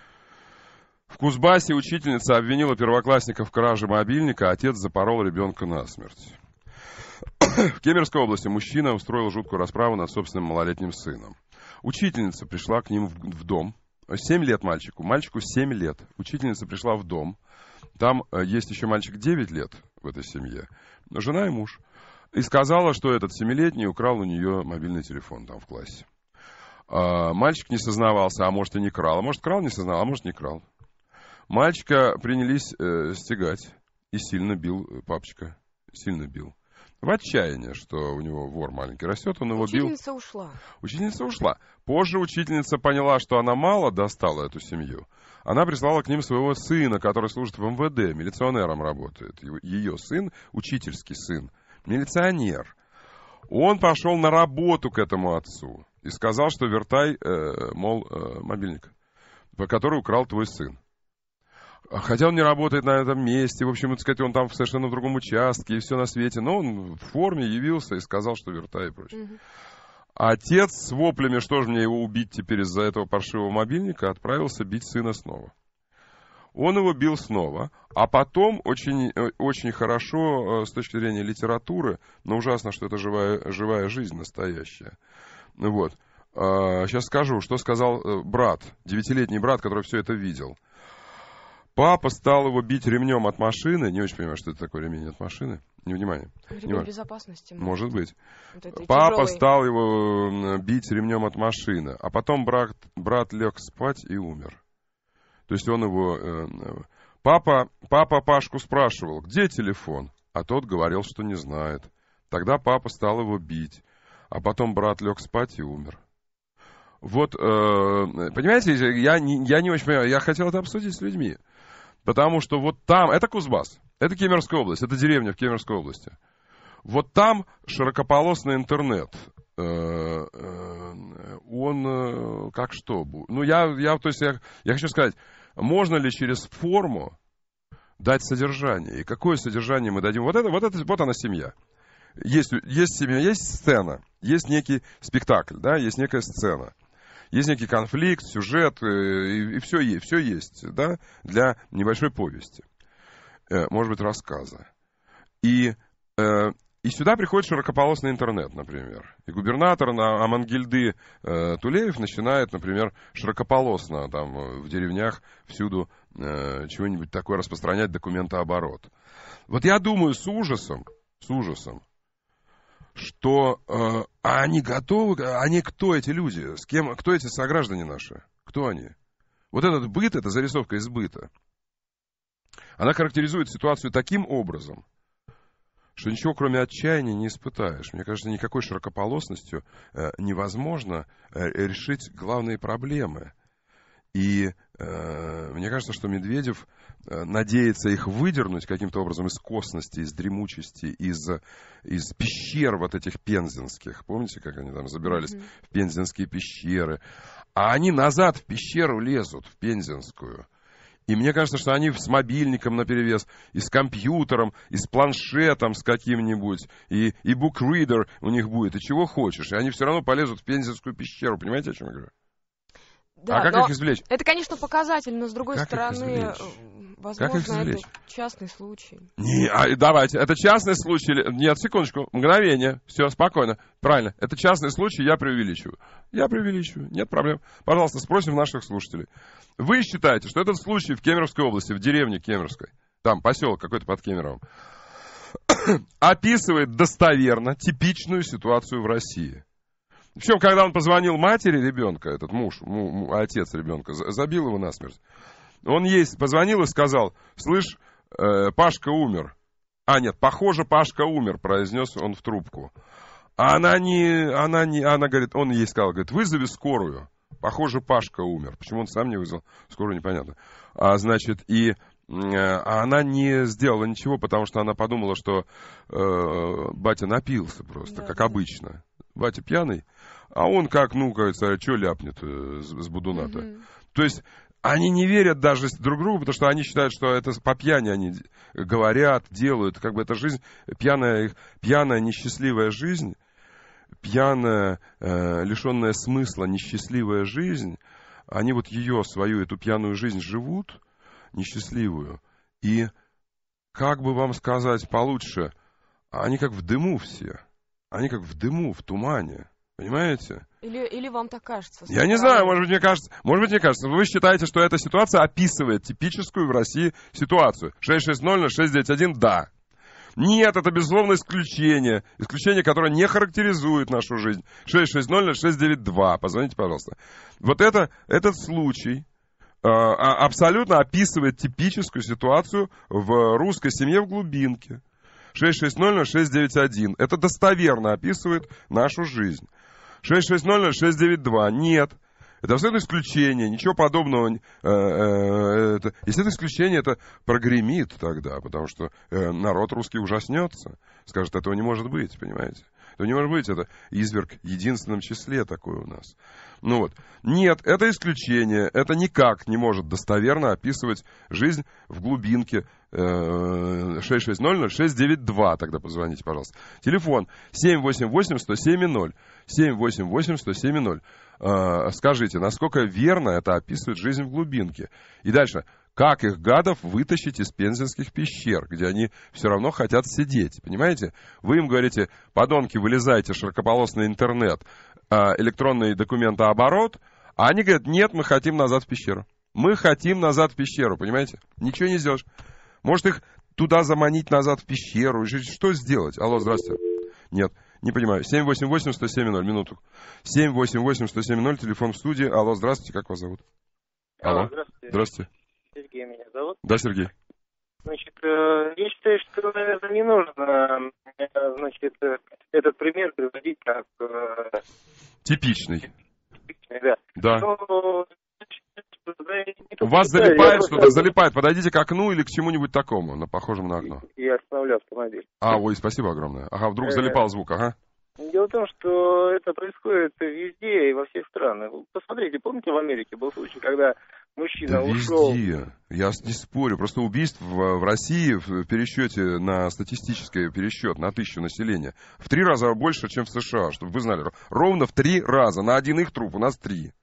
В Кузбассе учительница обвинила первоклассника в краже мобильника, а отец запорол ребенка насмерть. В Кемеровской области мужчина устроил жуткую расправу над собственным малолетним сыном. Учительница пришла к ним в дом. 7 лет мальчику 7 лет. Учительница пришла в дом. Там есть еще мальчик 9 лет в этой семье, жена и муж. И сказала, что этот 7-летний украл у нее мобильный телефон там в классе. Мальчик не сознавался, а может и не крал. А может крал, не сознавал, а может не крал. Мальчика принялись стягать. И сильно бил папочка. Сильно бил. В отчаянии, что у него вор маленький растет, он его бил. Учительница ушла. Позже учительница поняла, что она мало достала эту семью. Она прислала к ним своего сына, который служит в МВД, милиционером работает. Ее сын, учительский сын, милиционер. Он пошел на работу к этому отцу и сказал, что вертай, мобильник, который украл твой сын. Хотя он не работает на этом месте, в общем, так сказать, он там в совершенно другом участке и все на свете, но он в форме явился и сказал, что вертай и прочее. Угу. Отец с воплями, что же мне его убить теперь из-за этого паршивого мобильника, отправился бить сына снова. Он его бил снова, а потом очень, очень хорошо с точки зрения литературы, но ужасно, что это живая жизнь настоящая. Вот. Сейчас скажу, что сказал брат, 9-летний брат, который все это видел. Папа стал его бить ремнем от машины. Не очень понимаю, что это такое ремень от машины. Внимание. Ремень безопасности. Может быть. Вот папа стал его бить ремнем от машины. А потом брат лег спать и умер. То есть он его... Папа Пашку спрашивал, где телефон? А тот говорил, что не знает. Тогда папа стал его бить. А потом брат лег спать и умер. Вот, понимаете, я не очень понимаю. Я хотел это обсудить с людьми. Потому что вот там, это Кузбасс, это Кемеровская область, это деревня в Кемеровской области. Вот там широкополосный интернет, он как что? Ну, я хочу сказать, можно ли через форму дать содержание? И какое содержание мы дадим? Вот она семья. Есть семья, есть сцена, есть некий спектакль, да, есть некая сцена. есть некий конфликт, сюжет, и все есть, да, для небольшой повести, может быть, рассказа. И сюда приходит широкополосный интернет, например. И губернатор Амангельды Тулеев начинает, например, широкополосно там в деревнях всюду чего-нибудь такое распространять, документооборот. Вот я думаю с ужасом, что они готовы, они кто эти люди, с кем, кто эти сограждане наши, кто они? Вот этот быт, эта зарисовка из быта, она характеризует ситуацию таким образом, что ничего кроме отчаяния не испытаешь. Мне кажется, никакой широкополосностью невозможно решить главные проблемы. И мне кажется, что Медведев надеется их выдернуть каким-то образом из косности, из дремучести, из пещер вот этих пензенских. Помните, как они там забирались в пензенские пещеры? А они назад в пещеру лезут, в пензенскую. И мне кажется, что они с мобильником наперевес, и с компьютером, и с планшетом с каким-нибудь, и букридер у них будет, и чего хочешь. И они все равно полезут в пензенскую пещеру. Понимаете, о чем я говорю? Да, а как их извлечь? Это, конечно, показатель, но с другой стороны, возможно, это частный случай. Давайте, это частный случай. Нет, секундочку, мгновение. Все, спокойно. Правильно. Это частный случай, я преувеличиваю. Нет проблем. Пожалуйста, спросим наших слушателей. Вы считаете, что этот случай в Кемеровской области, в деревне Кемеровской, там поселок какой-то под Кемеровым, описывает достоверно типичную ситуацию в России? Причем, когда он позвонил матери ребенка, этот муж, отец ребенка, забил его насмерть, он ей позвонил и сказал: слышь, Пашка умер. Похоже, Пашка умер, произнес он в трубку. Она говорит, он ей сказал, говорит, вызови скорую. Похоже, Пашка умер. Почему он сам не вызвал скорую, непонятно. Значит, она не сделала ничего, потому что она подумала, что батя напился просто, как обычно. Батя пьяный, а он как, что ляпнет с будуна-то. То есть они не верят даже друг другу, потому что они считают, что это по пьяни они говорят, делают. Как бы это жизнь, пьяная, несчастливая жизнь, пьяная, лишенная смысла, несчастливая жизнь. Они вот свою эту пьяную жизнь живут, несчастливую. И, как бы вам сказать получше, они как в дыму все. Они как в дыму, в тумане. Понимаете? Или вам так кажется? Я не знаю, может быть, мне кажется. Вы считаете, что эта ситуация описывает типическую в России ситуацию. 660-691, да. Нет, это, безусловно, исключение. Исключение, которое не характеризует нашу жизнь. 660-692. Позвоните, пожалуйста. Вот этот случай абсолютно описывает типическую ситуацию в русской семье в глубинке. 660-691. Это достоверно описывает нашу жизнь. 660-692. Нет. Это абсолютно исключение. Ничего подобного. Если это исключение, это прогремит тогда, потому что народ русский ужаснется. Скажет, этого не может быть, понимаете? Этого не может быть. Это изверг в единственном числе такой у нас. Нет, это исключение. Это никак не может достоверно описывать жизнь в глубинке. 660-692. Тогда позвоните, пожалуйста. Телефон 788-107-0. 788-107-0. Скажите, насколько верно это описывает жизнь в глубинке? И дальше. Как их, гадов, вытащить из пензенских пещер, где они все равно хотят сидеть? Понимаете? Вы им говорите: подонки, вылезайте, широкополосный интернет, электронный документооборот. А они говорят: нет, мы хотим назад в пещеру. Мы хотим назад в пещеру, понимаете? Ничего не сделаешь. Может, их туда заманить назад в пещеру? Что сделать? Алло, здравствуйте. Нет, не понимаю. 788-107-0, минуту. 788-107-0, телефон в студии. Алло, здравствуйте, как вас зовут? Алло, здравствуйте. Сергей меня зовут. Да, Сергей. Значит, я считаю, что, наверное, не нужно, этот пример приводить как... Типичный. Типичный, да. Да. У вас залипает что-то, залипает. Подойдите к окну или к чему-нибудь такому, похожему на окно. Я остановлю автомобиль. Ой, спасибо огромное. Ага, вдруг залипал звук, ага. Дело в том, что это происходит везде и во всех странах. Посмотрите, помните, в Америке был случай, когда мужчина ушел... Везде. Я не спорю. Просто убийств в России в пересчете на статистический пересчет на 1000 населения в 3 раза больше, чем в США, чтобы вы знали. Ровно в 3 раза. На один их труп у нас 3.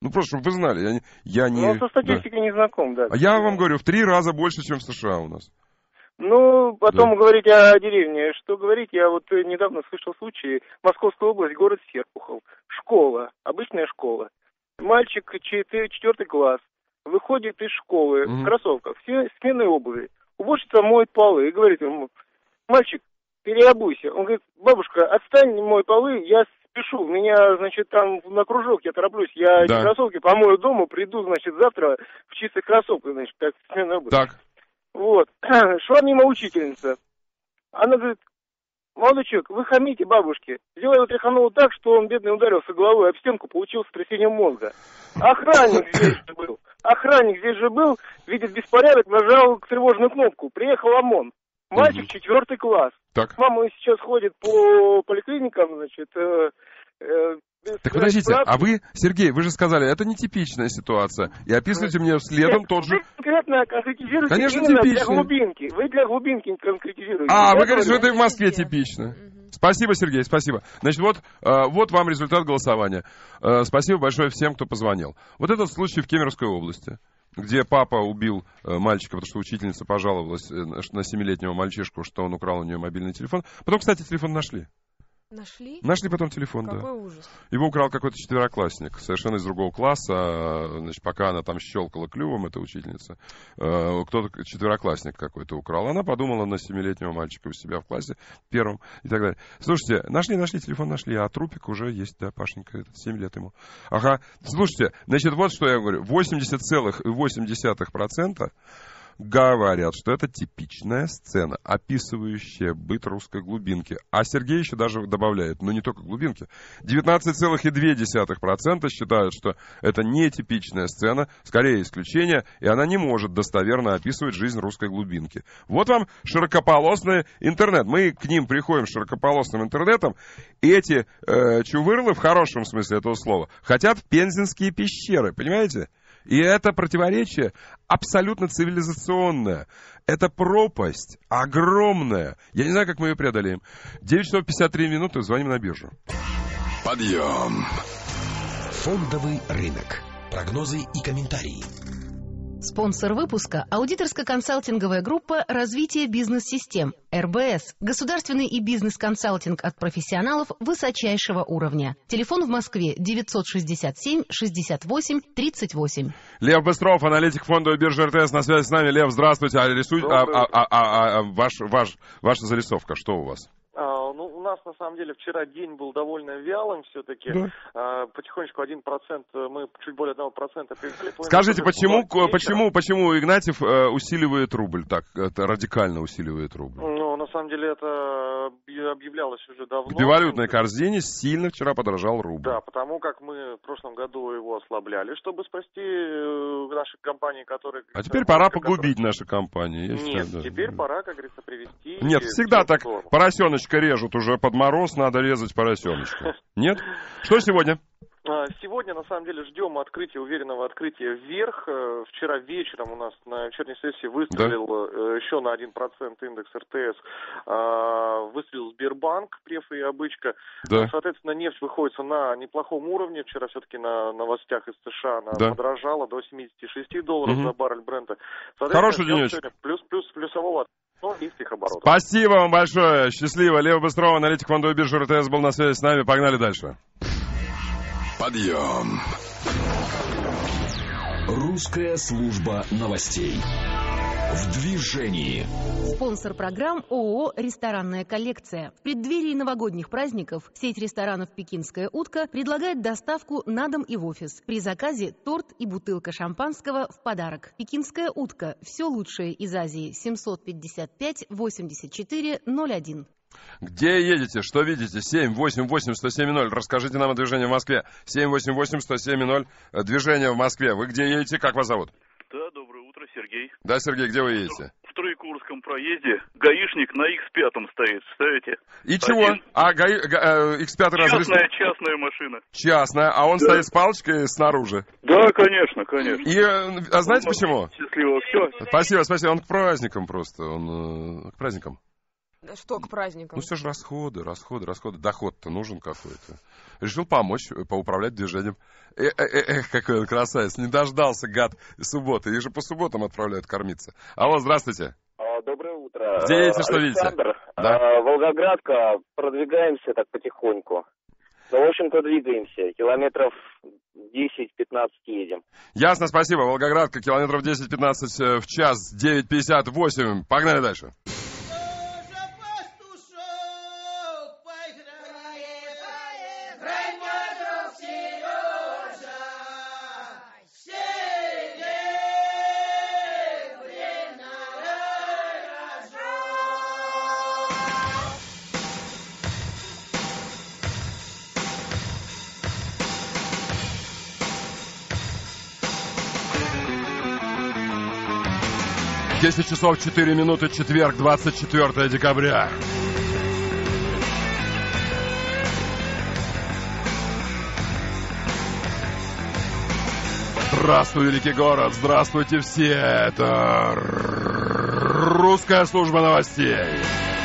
Ну, просто, чтобы вы знали. Я не... Ну, со статистикой не знаком, да. А я вам говорю, в 3 раза больше, чем в США у нас. Ну, потом говорить о деревне. Что говорить, я вот недавно слышал случай. Московская область, город Серпухов. Школа, обычная школа. Мальчик 4 класс. Выходит из школы в кроссовках, все сменной обуви. Уборщица моет полы и говорит ему: мальчик, переобуйся. Он говорит: бабушка, отстань, мой полы, я спешу, меня, значит, там на кружок, я тороплюсь, я эти кроссовки помою дома, приду, значит, завтра в чистых кроссовках, значит, как сменная обувь. Так. Вот. Шла мимо учительница. Она говорит: молодой человек, вы хамите бабушке. Взяла его тряханула так, что он, бедный, ударился головой об стенку, получил сотрясение мозга. Охранник здесь же был, видит беспорядок, нажал тревожную кнопку. Приехал ОМОН. Мальчик 4 класс. Так. Мама сейчас ходит по поликлиникам, значит... Так подождите, а вы, Сергей, вы же сказали, это нетипичная ситуация. И описывайте мне следом тот же... Вы конкретно конкретизируете. Конечно, именно типичный. Для глубинки. Вы для глубинки конкретизируете. Вы говорите, что это и в Москве типично. Спасибо, Сергей, спасибо. Значит, вот вам результат голосования. Спасибо большое всем, кто позвонил. Вот этот случай в Кемеровской области, где папа убил мальчика, потому что учительница пожаловалась на 7-летнего мальчишку, что он украл у нее мобильный телефон. Потом, кстати, телефон нашли. Нашли? Нашли потом телефон, Какой да. ужас. Его украл какой-то 4-классник, совершенно из другого класса. Значит, пока она там щелкала клювом, эта учительница, кто-то 4-классник какой-то украл. Она подумала на 7-летнего мальчика у себя в классе первом и так далее. Слушайте, нашли, телефон нашли, а трупик уже есть, да, Пашенька, 7 лет ему. Ага, слушайте, значит, вот что я говорю. 80,8% говорят, что это типичная сцена, описывающая быт русской глубинки. А Сергей еще даже добавляет, не только глубинки. 19,2% считают, что это не типичная сцена, скорее исключение, и она не может достоверно описывать жизнь русской глубинки. Вот вам широкополосный интернет. Мы к ним приходим с широкополосным интернетом, и эти чувырлы, в хорошем смысле этого слова, хотят в пензенские пещеры, понимаете? И это противоречие абсолютно цивилизационное. Это пропасть огромная. Я не знаю, как мы ее преодолеем. 9 часов 53 минуты, звоним на биржу. Подъем. Фондовый рынок. Прогнозы и комментарии. Спонсор выпуска – аудиторско-консалтинговая группа «Развитие бизнес-систем» РБС. Государственный и бизнес-консалтинг от профессионалов высочайшего уровня. Телефон в Москве 967-68-38. Лев Быстров, аналитик фондовой биржи РТС, на связи с нами. Лев, здравствуйте. Ваша зарисовка, что у вас? У нас, на самом деле, вчера день был довольно вялым все-таки. Да. Потихонечку 1%, мы чуть более 1% привлекли. Скажите, почему Игнатьев усиливает рубль так, радикально усиливает рубль? На самом деле, это объявлялось уже давно. В бивалютной корзине сильно вчера подорожал рубль. Да, потому как мы в прошлом году его ослабляли, чтобы спасти наши компании, которые... А теперь пора погубить наши компании. Нет, теперь пора, как говорится, привести... Нет, всегда так поросеночка режут уже под мороз, надо резать поросеночка. Нет? Что сегодня? Сегодня, на самом деле, ждем уверенного открытия вверх. Вчера вечером у нас на вечерней сессии выстрелил еще на 1% индекс РТС. Выстрелил Сбербанк, Преф и Обычка. Да. Соответственно, нефть выходит на неплохом уровне. Вчера все-таки на новостях из США она подорожала до $76 за баррель Брента. Хороший денечек. Плюсового оборотов. Спасибо вам большое. Счастливо. Лев Быстров, аналитик фондовой биржи РТС, был на связи с нами. Погнали дальше. Подъем. Русская служба новостей. В движении. Спонсор программ ООО «Ресторанная коллекция». В преддверии новогодних праздников сеть ресторанов «Пекинская утка» предлагает доставку на дом и в офис. При заказе торт и бутылка шампанского в подарок. «Пекинская утка». Все лучшее из Азии. 755-84-01. Где едете? Что видите? 788-107-0. Расскажите нам о движении в Москве. 788-107-0. Движение в Москве. Вы где едете? Как вас зовут? Да, доброе утро, Сергей. Да, Сергей, где вы едете? В Троекурском проезде гаишник на X5 стоит, ставите? И чего? X5 разрешен? Частная машина. Частная, а он стоит с палочкой снаружи? Да, конечно. И знаете почему? Счастливо, все. Спасибо. Он к праздникам просто. Он к праздникам. Что к праздникам? Ну, все же расходы. Доход-то нужен какой-то. Решил помочь, поуправлять движением. Какой он красавец. Не дождался, гад, субботы. Их же по субботам отправляют кормиться. Алло, здравствуйте. Доброе утро. Где едете, что видите? Александр, да? Волгоградка, продвигаемся так потихоньку. Ну, в общем-то, двигаемся. Километров 10-15 едем. Ясно, спасибо. Волгоградка, километров 10-15 в час, 9:58. Погнали дальше. Десять часов 4 минуты, четверг, 24 декабря. Здравствуй, великий город, здравствуйте все. Это русская служба новостей.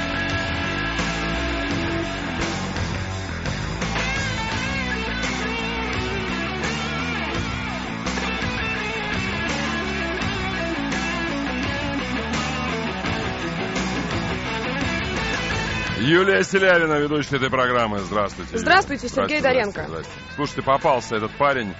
Юлия Селявина, ведущая этой программы. Здравствуйте. Здравствуйте, Сергей Доренко. Слушайте, попался этот парень,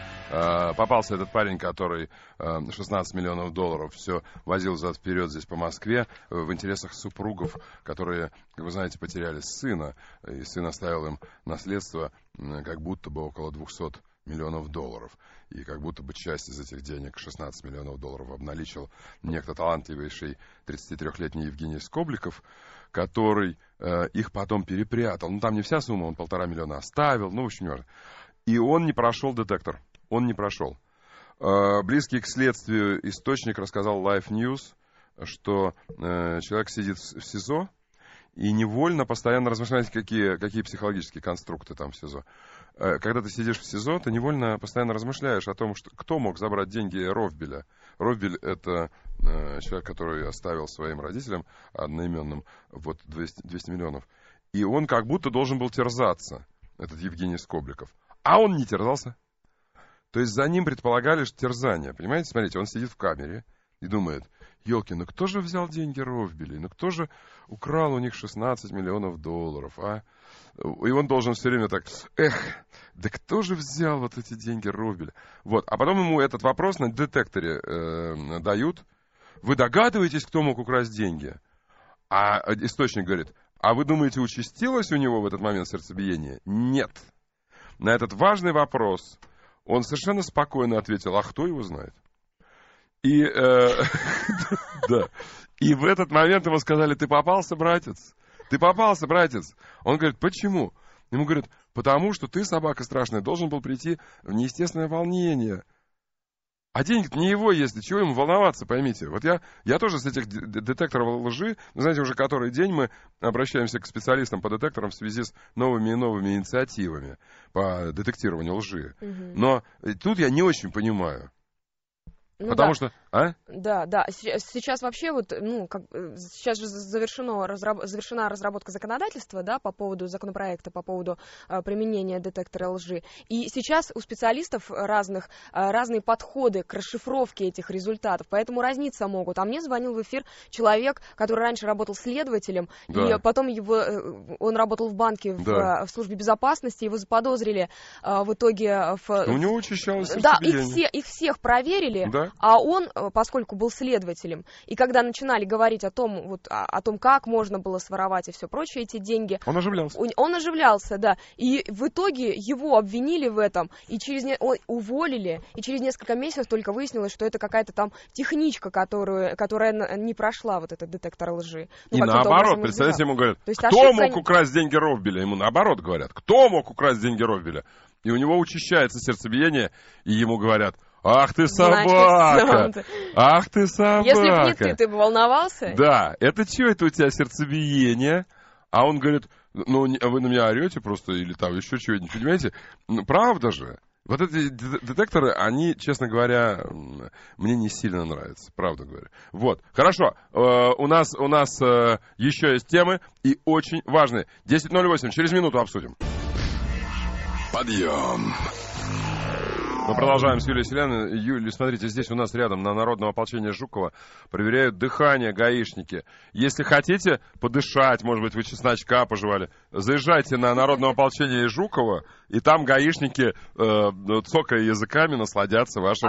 который 16 миллионов долларов все возил взад-вперед здесь по Москве в интересах супругов, которые, как вы знаете, потеряли сына. И сын оставил им наследство как будто бы около 200 миллионов долларов. И как будто бы часть из этих денег, 16 миллионов долларов, обналичил некто талантливейший 33-летний Евгений Скобликов, который их потом перепрятал. Ну, там не вся сумма, он 1,5 миллиона оставил, ну, в общем, и он не прошел детектор. Он не прошел. Близкий к следствию источник рассказал Life News, что человек сидит в СИЗО и невольно постоянно размышляете, какие психологические конструкты там в СИЗО. Когда ты сидишь в СИЗО, ты невольно постоянно размышляешь о том, кто мог забрать деньги Ровбеля. Ровбель — это человек, который оставил своим родителям одноименным 200 миллионов. И он как будто должен был терзаться, этот Евгений Скобликов. А он не терзался. То есть за ним предполагали терзание. Понимаете, смотрите, он сидит в камере и думает: елки, ну кто же взял деньги Ровбелей? Ну кто же украл у них 16 миллионов долларов, а? И он должен все время так: да кто же взял вот эти деньги Ровбеля? Вот, а потом ему этот вопрос на детекторе дают. Вы догадываетесь, кто мог украсть деньги? А источник говорит: а вы думаете, участилось у него в этот момент сердцебиение? Нет. На этот важный вопрос он совершенно спокойно ответил: а кто его знает? И, да. И в этот момент ему сказали: ты попался, братец? Ты попался, братец? Он говорит: почему? Ему говорят: потому что ты, собака страшная, должен был прийти в неестественное волнение. А деньги-то не его есть, для чего ему волноваться, поймите. Вот я тоже с этих детекторов лжи, знаете, уже который день мы обращаемся к специалистам по детекторам в связи с новыми и новыми инициативами по детектированию лжи. Угу. Но тут я не очень понимаю. Ну, потому что... А? Да. Сейчас вообще сейчас же завершена разработка законодательства, да, по поводу законопроекта, по поводу применения детектора лжи. И сейчас у специалистов разные подходы к расшифровке этих результатов, поэтому разниться могут. А мне звонил в эфир человек, который раньше работал следователем, да. И потом он работал в банке в службе безопасности, его заподозрили в итоге у него учащалось сердцебиение. Да, их всех проверили. Да. А он, поскольку был следователем, и когда начинали говорить о том, как можно было своровать и все прочее, эти деньги... Он оживлялся. Он оживлялся, да. И в итоге его обвинили в этом, и уволили, и через несколько месяцев только выяснилось, что это какая-то там техничка, которая не прошла вот этот детектор лжи. И наоборот, представляете, ему говорят: кто мог украсть деньги Ровбеля? Ему наоборот говорят: кто мог украсть деньги Ровбеля? И у него учащается сердцебиение, и ему говорят: ах ты собака! Ах ты собака! Если бы не ты бы волновался? Да, это что это у тебя сердцебиение? А он говорит: ну, вы на меня орете просто, или там еще чего-нибудь, понимаете? Ну, правда же. Вот эти детекторы, они, честно говоря, мне не сильно нравятся, правда говоря. Вот, хорошо, у нас еще есть темы и очень важные. 10:08, через минуту обсудим. Подъем. Мы продолжаем с Юлией Селяниной. Юлия, смотрите, здесь у нас рядом на Народном ополчении Жукова проверяют дыхание гаишники. Если хотите подышать, может быть, вы чесночка пожевали, заезжайте на Народное ополчение Жукова, и там гаишники, цокая языками, насладятся вашим...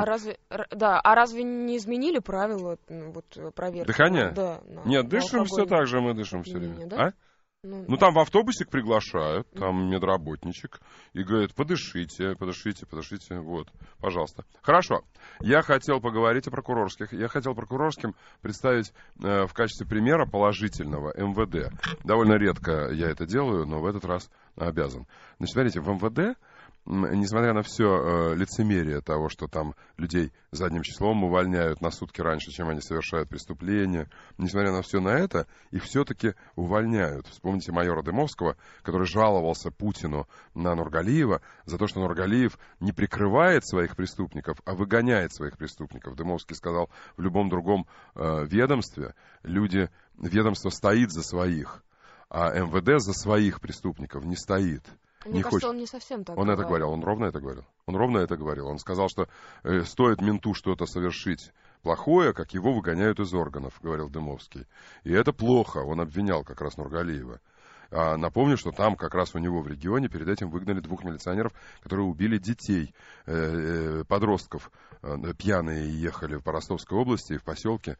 А разве не изменили правила проверки? Дыхание? Да. Нет, дышим все так же, мы дышим все время. Да? А? Ну, там в автобусик приглашают, там медработничек, и говорят, подышите, вот, пожалуйста. Хорошо, я хотел поговорить о прокурорских. Я хотел прокурорским представить в качестве примера положительного МВД. Довольно редко я это делаю, но в этот раз обязан. Значит, смотрите, в МВД, несмотря на все лицемерие того, что там людей задним числом увольняют на сутки раньше, чем они совершают преступления, несмотря на все на это, их все-таки увольняют. Вспомните майора Дымовского, который жаловался Путину на Нургалиева за то, что Нургалиев не прикрывает своих преступников, а выгоняет своих преступников. Дымовский сказал, в любом другом ведомстве ведомство стоит за своих, а МВД за своих преступников не стоит. Мне кажется, он не совсем так говорил. Он это говорил, он ровно это говорил. Он сказал, что стоит менту что-то совершить плохое, как его выгоняют из органов, говорил Дымовский. И это плохо, он обвинял как раз Нургалиева. Напомню, что там как раз у него в регионе перед этим выгнали 2 милиционеров, которые убили детей, подростков. Пьяные ехали по Ростовской области и в поселке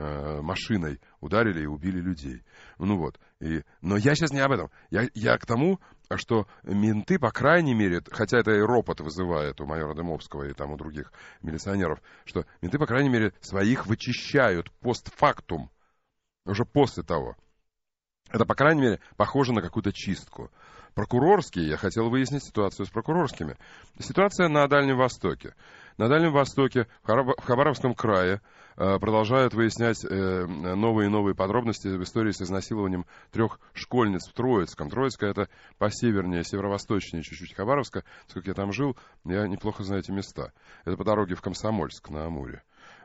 машиной ударили и убили людей. Ну вот. Но я сейчас не об этом. Я к тому, что менты, по крайней мере, хотя это и ропот вызывает у майора Дымовского и там у других милиционеров, что менты, по крайней мере, своих вычищают постфактум, уже после того. Это, по крайней мере, похоже на какую-то чистку. Прокурорские, я хотел выяснить ситуацию с прокурорскими. Ситуация на Дальнем Востоке. На Дальнем Востоке, в Хабаровском крае, продолжают выяснять новые и новые подробности в истории с изнасилованием 3 школьниц в Троицком. Троицкое — это посевернее, северо-восточнее чуть-чуть Хабаровска. Сколько я там жил, я неплохо знаю эти места. Это по дороге в Комсомольск на Амуре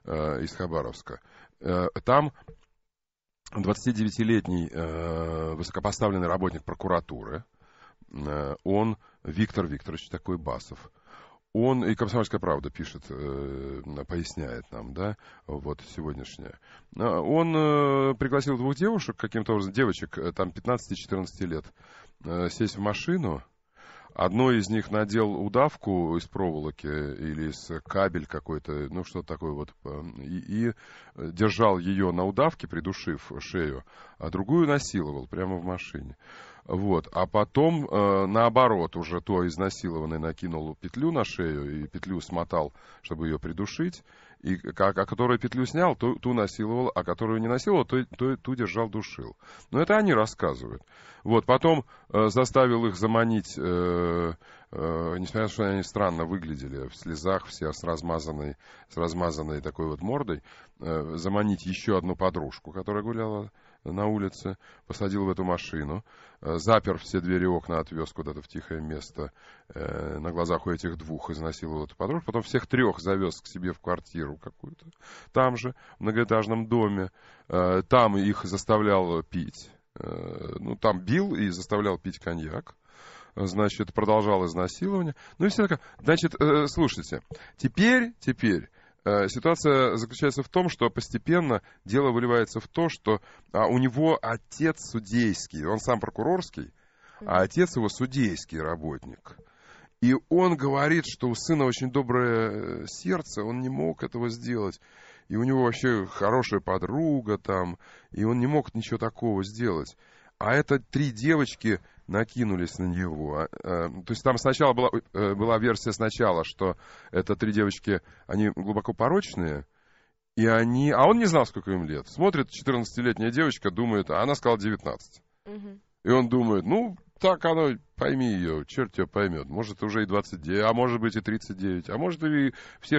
из Хабаровска. Там 29-летний высокопоставленный работник прокуратуры, он Виктор Викторович, такой Басов. Он, и «Комсомольская правда» пишет, поясняет нам, да, вот сегодняшняя. Он пригласил 2 девушек, каким-то образом, девочек, там 15-14 лет, сесть в машину. Одной из них надел удавку из проволоки или из кабель какой-то, ну что-то такое вот, и держал ее на удавке, придушив шею, а другую насиловал прямо в машине. Вот. А потом, наоборот, уже то изнасилованный накинул петлю на шею и петлю смотал, чтобы ее придушить. И которую петлю снял, ту насиловал, а которую не насиловал, ту держал, душил. Но это они рассказывают. Вот. Потом заставил их заманить, несмотря на то, что они странно выглядели, в слезах, все с размазанной такой вот мордой, заманить еще одну подружку, которая гуляла на улице, посадил в эту машину, запер все двери и окна, отвез куда-то в тихое место, на глазах у этих 2 изнасиловал эту подружку, потом всех 3 завез к себе в квартиру какую-то, там же, в многоэтажном доме, там их заставлял пить, ну, там бил и заставлял пить коньяк, значит, продолжал изнасилование, ну и все такое. Значит, слушайте, теперь ситуация заключается в том, что постепенно дело выливается в то, что у него отец судейский, он сам прокурорский, а отец его судейский работник. И он говорит, что у сына очень доброе сердце, он не мог этого сделать. И у него вообще хорошая подруга там, и он не мог ничего такого сделать. А это 3 девочки накинулись на него. То есть там сначала была версия сначала, что это 3 девочки, они глубоко порочные, и а он не знал, сколько им лет. Смотрит, 14-летняя девочка, думает, а она сказала 19. И он думает, ну, так оно, пойми ее, черт ее поймет. Может, уже и 29, а может быть и 39, а может и все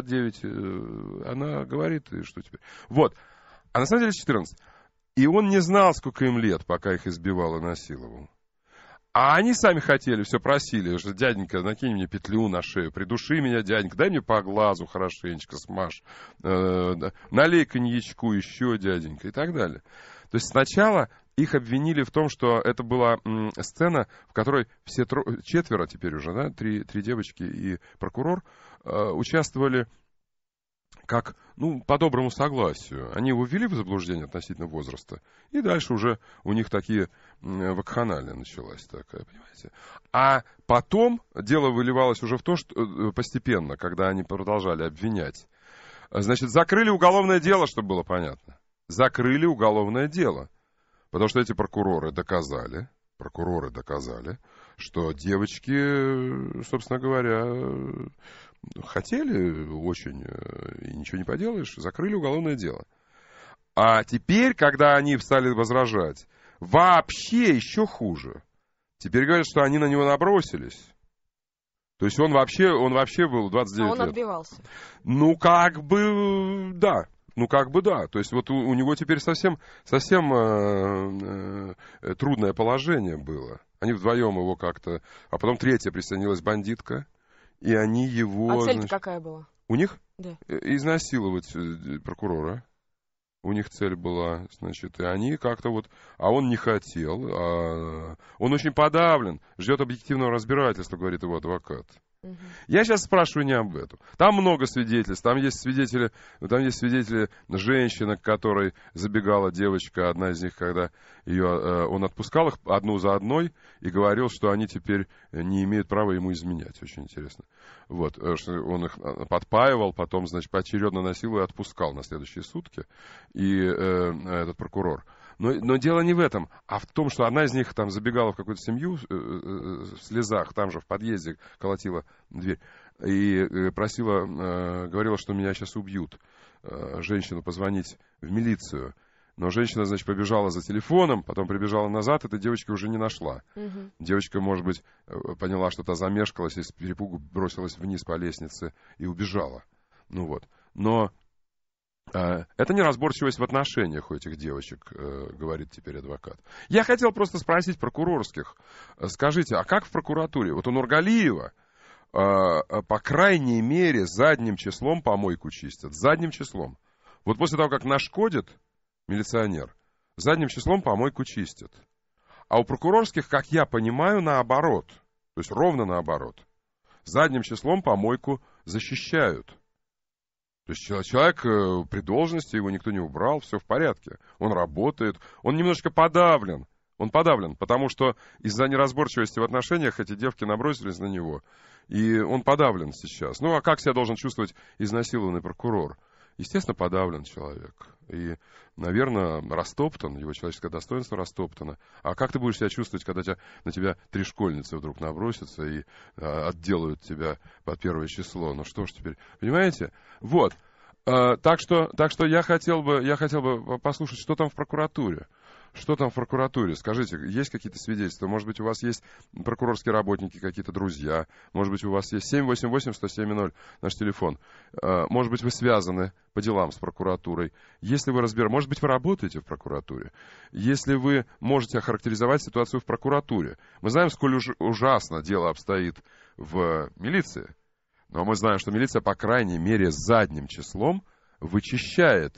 69. Она говорит, и что теперь? Вот. А на самом деле 14. И он не знал, сколько им лет, пока их избивал и насиловал. А они сами хотели, все просили, что дяденька, накинь мне петлю на шею, придуши меня, дяденька, дай мне по глазу хорошенечко смажь, налей коньячку еще, дяденька, и так далее. То есть сначала их обвинили в том, что это была сцена, в которой все четверо теперь уже, да, три девочки и прокурор участвовали как, по доброму согласию. Они его ввели в заблуждение относительно возраста, и дальше уже у них такие вакханалия началась такая, понимаете. А потом дело выливалось уже в то, что постепенно, когда они продолжали обвинять, значит, закрыли уголовное дело, чтобы было понятно. Закрыли уголовное дело, потому что эти прокуроры доказали, что девочки, собственно говоря, хотели очень, и ничего не поделаешь, закрыли уголовное дело. А теперь, когда они стали возражать, вообще еще хуже. Теперь говорят, что они на него набросились. То есть он вообще был 29 лет. А он отбивался. Да. То есть вот у него теперь совсем трудное положение было. Они вдвоем его как-то... А потом третья присоединилась бандитка. И они его... А цель-то какая была? У них? Да. Изнасиловать прокурора. У них цель была, значит, и они как-то вот... А он не хотел. Он очень подавлен. Ждет объективного разбирательства, говорит его адвокат. Угу. Я сейчас спрашиваю не об этом. Там много свидетельств. Там есть свидетели женщины, к которой забегала девочка, одна из них, когда он отпускал их одну за одной и говорил, что они теперь не имеют права ему изменять. Очень интересно. Вот, что он их подпаивал, потом, значит, поочередно носил и отпускал на следующие сутки. И этот прокурор. Но дело не в этом, а в том, что одна из них там забегала в какую-то семью в слезах, там же в подъезде колотила дверь и говорила, что меня сейчас убьют, женщину позвонить в милицию. Но женщина, значит, побежала за телефоном, потом прибежала назад, этой девочки уже не нашла. Угу. Девочка, может быть, поняла, что та замешкалась и с перепугу бросилась вниз по лестнице и убежала. Но... Это неразборчивость в отношениях у этих девочек, говорит теперь адвокат. Я хотел просто спросить прокурорских. Скажите, а как в прокуратуре? Вот у Нургалиева, по крайней мере, задним числом помойку чистят. Задним числом. Вот после того, как нашкодит милиционер, задним числом помойку чистят. А у прокурорских, как я понимаю, наоборот. То есть ровно наоборот. Задним числом помойку защищают. То есть человек при должности, его никто не убрал, все в порядке. Он работает, он немножко подавлен. Он подавлен, потому что из-за неразборчивости в отношениях эти девки набросились на него. И он подавлен сейчас. А как себя должен чувствовать изнасилованный прокурор? Естественно, подавлен человек. И, наверное, растоптан, его человеческое достоинство растоптано. А как ты будешь себя чувствовать, когда на тебя 3 школьницы вдруг набросятся и отделают тебя под 1 число? Ну что ж теперь, понимаете? Вот. Так что я хотел бы послушать, что там в прокуратуре. Что там в прокуратуре? Скажите, есть какие-то свидетельства? Может быть, у вас есть прокурорские работники, какие-то друзья? Может быть, у вас есть 788-107-0, наш телефон. Может быть, вы связаны по делам с прокуратурой. Если вы может быть, вы работаете в прокуратуре. Если вы можете охарактеризовать ситуацию в прокуратуре. Мы знаем, сколь ужасно дело обстоит в милиции. Но мы знаем, что милиция, по крайней мере, задним числом вычищает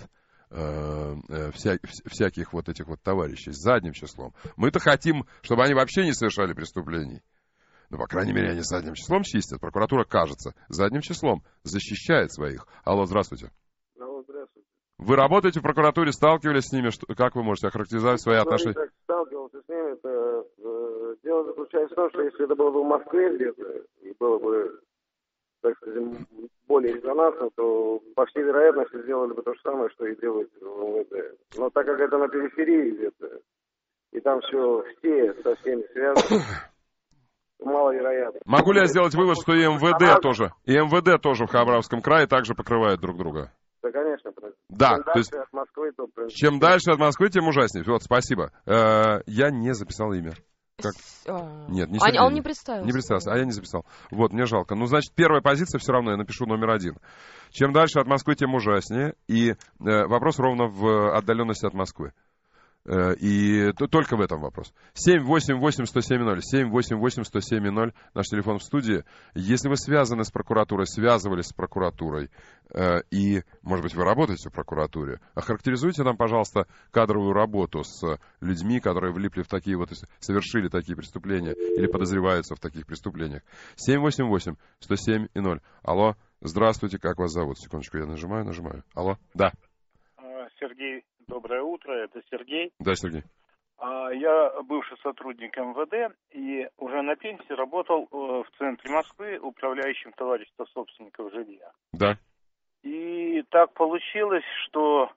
всяких вот этих вот товарищей задним числом. Мы-то хотим, чтобы они вообще не совершали преступлений. Но, по крайней мере, они задним числом чистят. Прокуратура, кажется, задним числом защищает своих. Алло, здравствуйте. Алло, здравствуйте. Вы работаете в прокуратуре, сталкивались с ними? Как вы можете охарактеризовать свои отношения? Так, сталкивался с ними. Дело заключается в том, что если это было бы в Москве где-то, и было бы, так сказать, более резонансно, то по всей вероятности сделали бы то же самое, что и делают в МВД. Но так как это на периферии где-то, и там все со всеми связано, маловероятно. Могу ли я сделать вывод, что и МВД тоже в Хабаровском крае также покрывают друг друга? Да, конечно. Да, чем дальше от Москвы, то... Чем дальше от Москвы, тем ужаснее. Вот, спасибо. Я не записал имя. Как? Нет, не Сергей. А он не представился. Не представился, а я не записал. Вот, мне жалко. Значит, первая позиция все равно, я напишу номер 1. Чем дальше от Москвы, тем ужаснее. И вопрос ровно в отдаленности от Москвы. И только в этом вопрос. 788-107-0, 788-107-0, наш телефон в студии. Если вы связаны с прокуратурой, связывались с прокуратурой, и, может быть, вы работаете в прокуратуре, охарактеризуйте нам, пожалуйста, кадровую работу с людьми, которые влипли в такие вот, совершили такие преступления или подозреваются в таких преступлениях. 788-107-0. Алло, здравствуйте, как вас зовут? Секундочку, я нажимаю. Алло, да. Сергей, доброе утро, это Сергей. Да, Сергей. Я бывший сотрудник МВД и уже на пенсии работал в центре Москвы управляющим товарищества собственников жилья. Да. И так получилось, что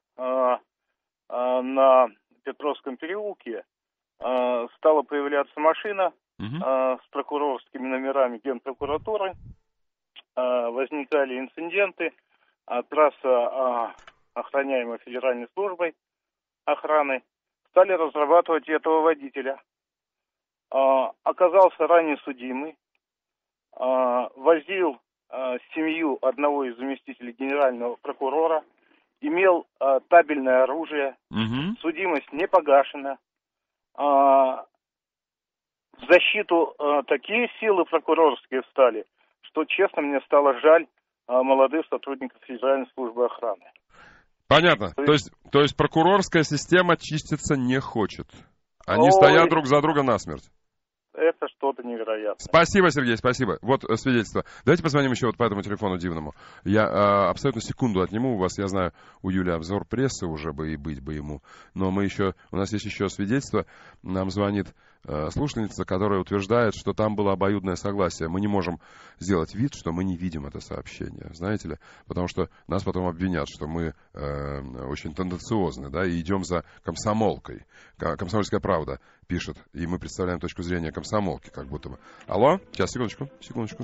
на Петровском переулке стала появляться машина с прокурорскими номерами Генпрокуратуры. Возникали инциденты, трасса, охраняемая Федеральной службой охраны, стали разрабатывать этого водителя. Оказался ранее судимый, возил семью одного из заместителей генерального прокурора, имел табельное оружие, судимость не погашена. В защиту такие силы прокурорские встали, что, честно, мне стало жаль молодых сотрудников Федеральной службы охраны. Понятно. То есть прокурорская система чиститься не хочет. Они стоят друг за друга насмерть. Это что-то невероятное. Спасибо, Сергей, спасибо. Вот свидетельство. Давайте позвоним еще вот по этому телефону дивному. Я абсолютно секунду отниму у вас. Я знаю, у Юли обзор прессы уже бы и быть бы ему. Но у нас есть еще свидетельство. Нам звонит слушательница, которая утверждает, что там было обоюдное согласие. Мы не можем сделать вид, что мы не видим это сообщение, знаете ли, потому что нас потом обвинят, что мы очень тенденциозны, да, и идем за комсомолкой. «Комсомольская правда» пишет, и мы представляем точку зрения комсомолки, как будто бы. Алло, сейчас, секундочку.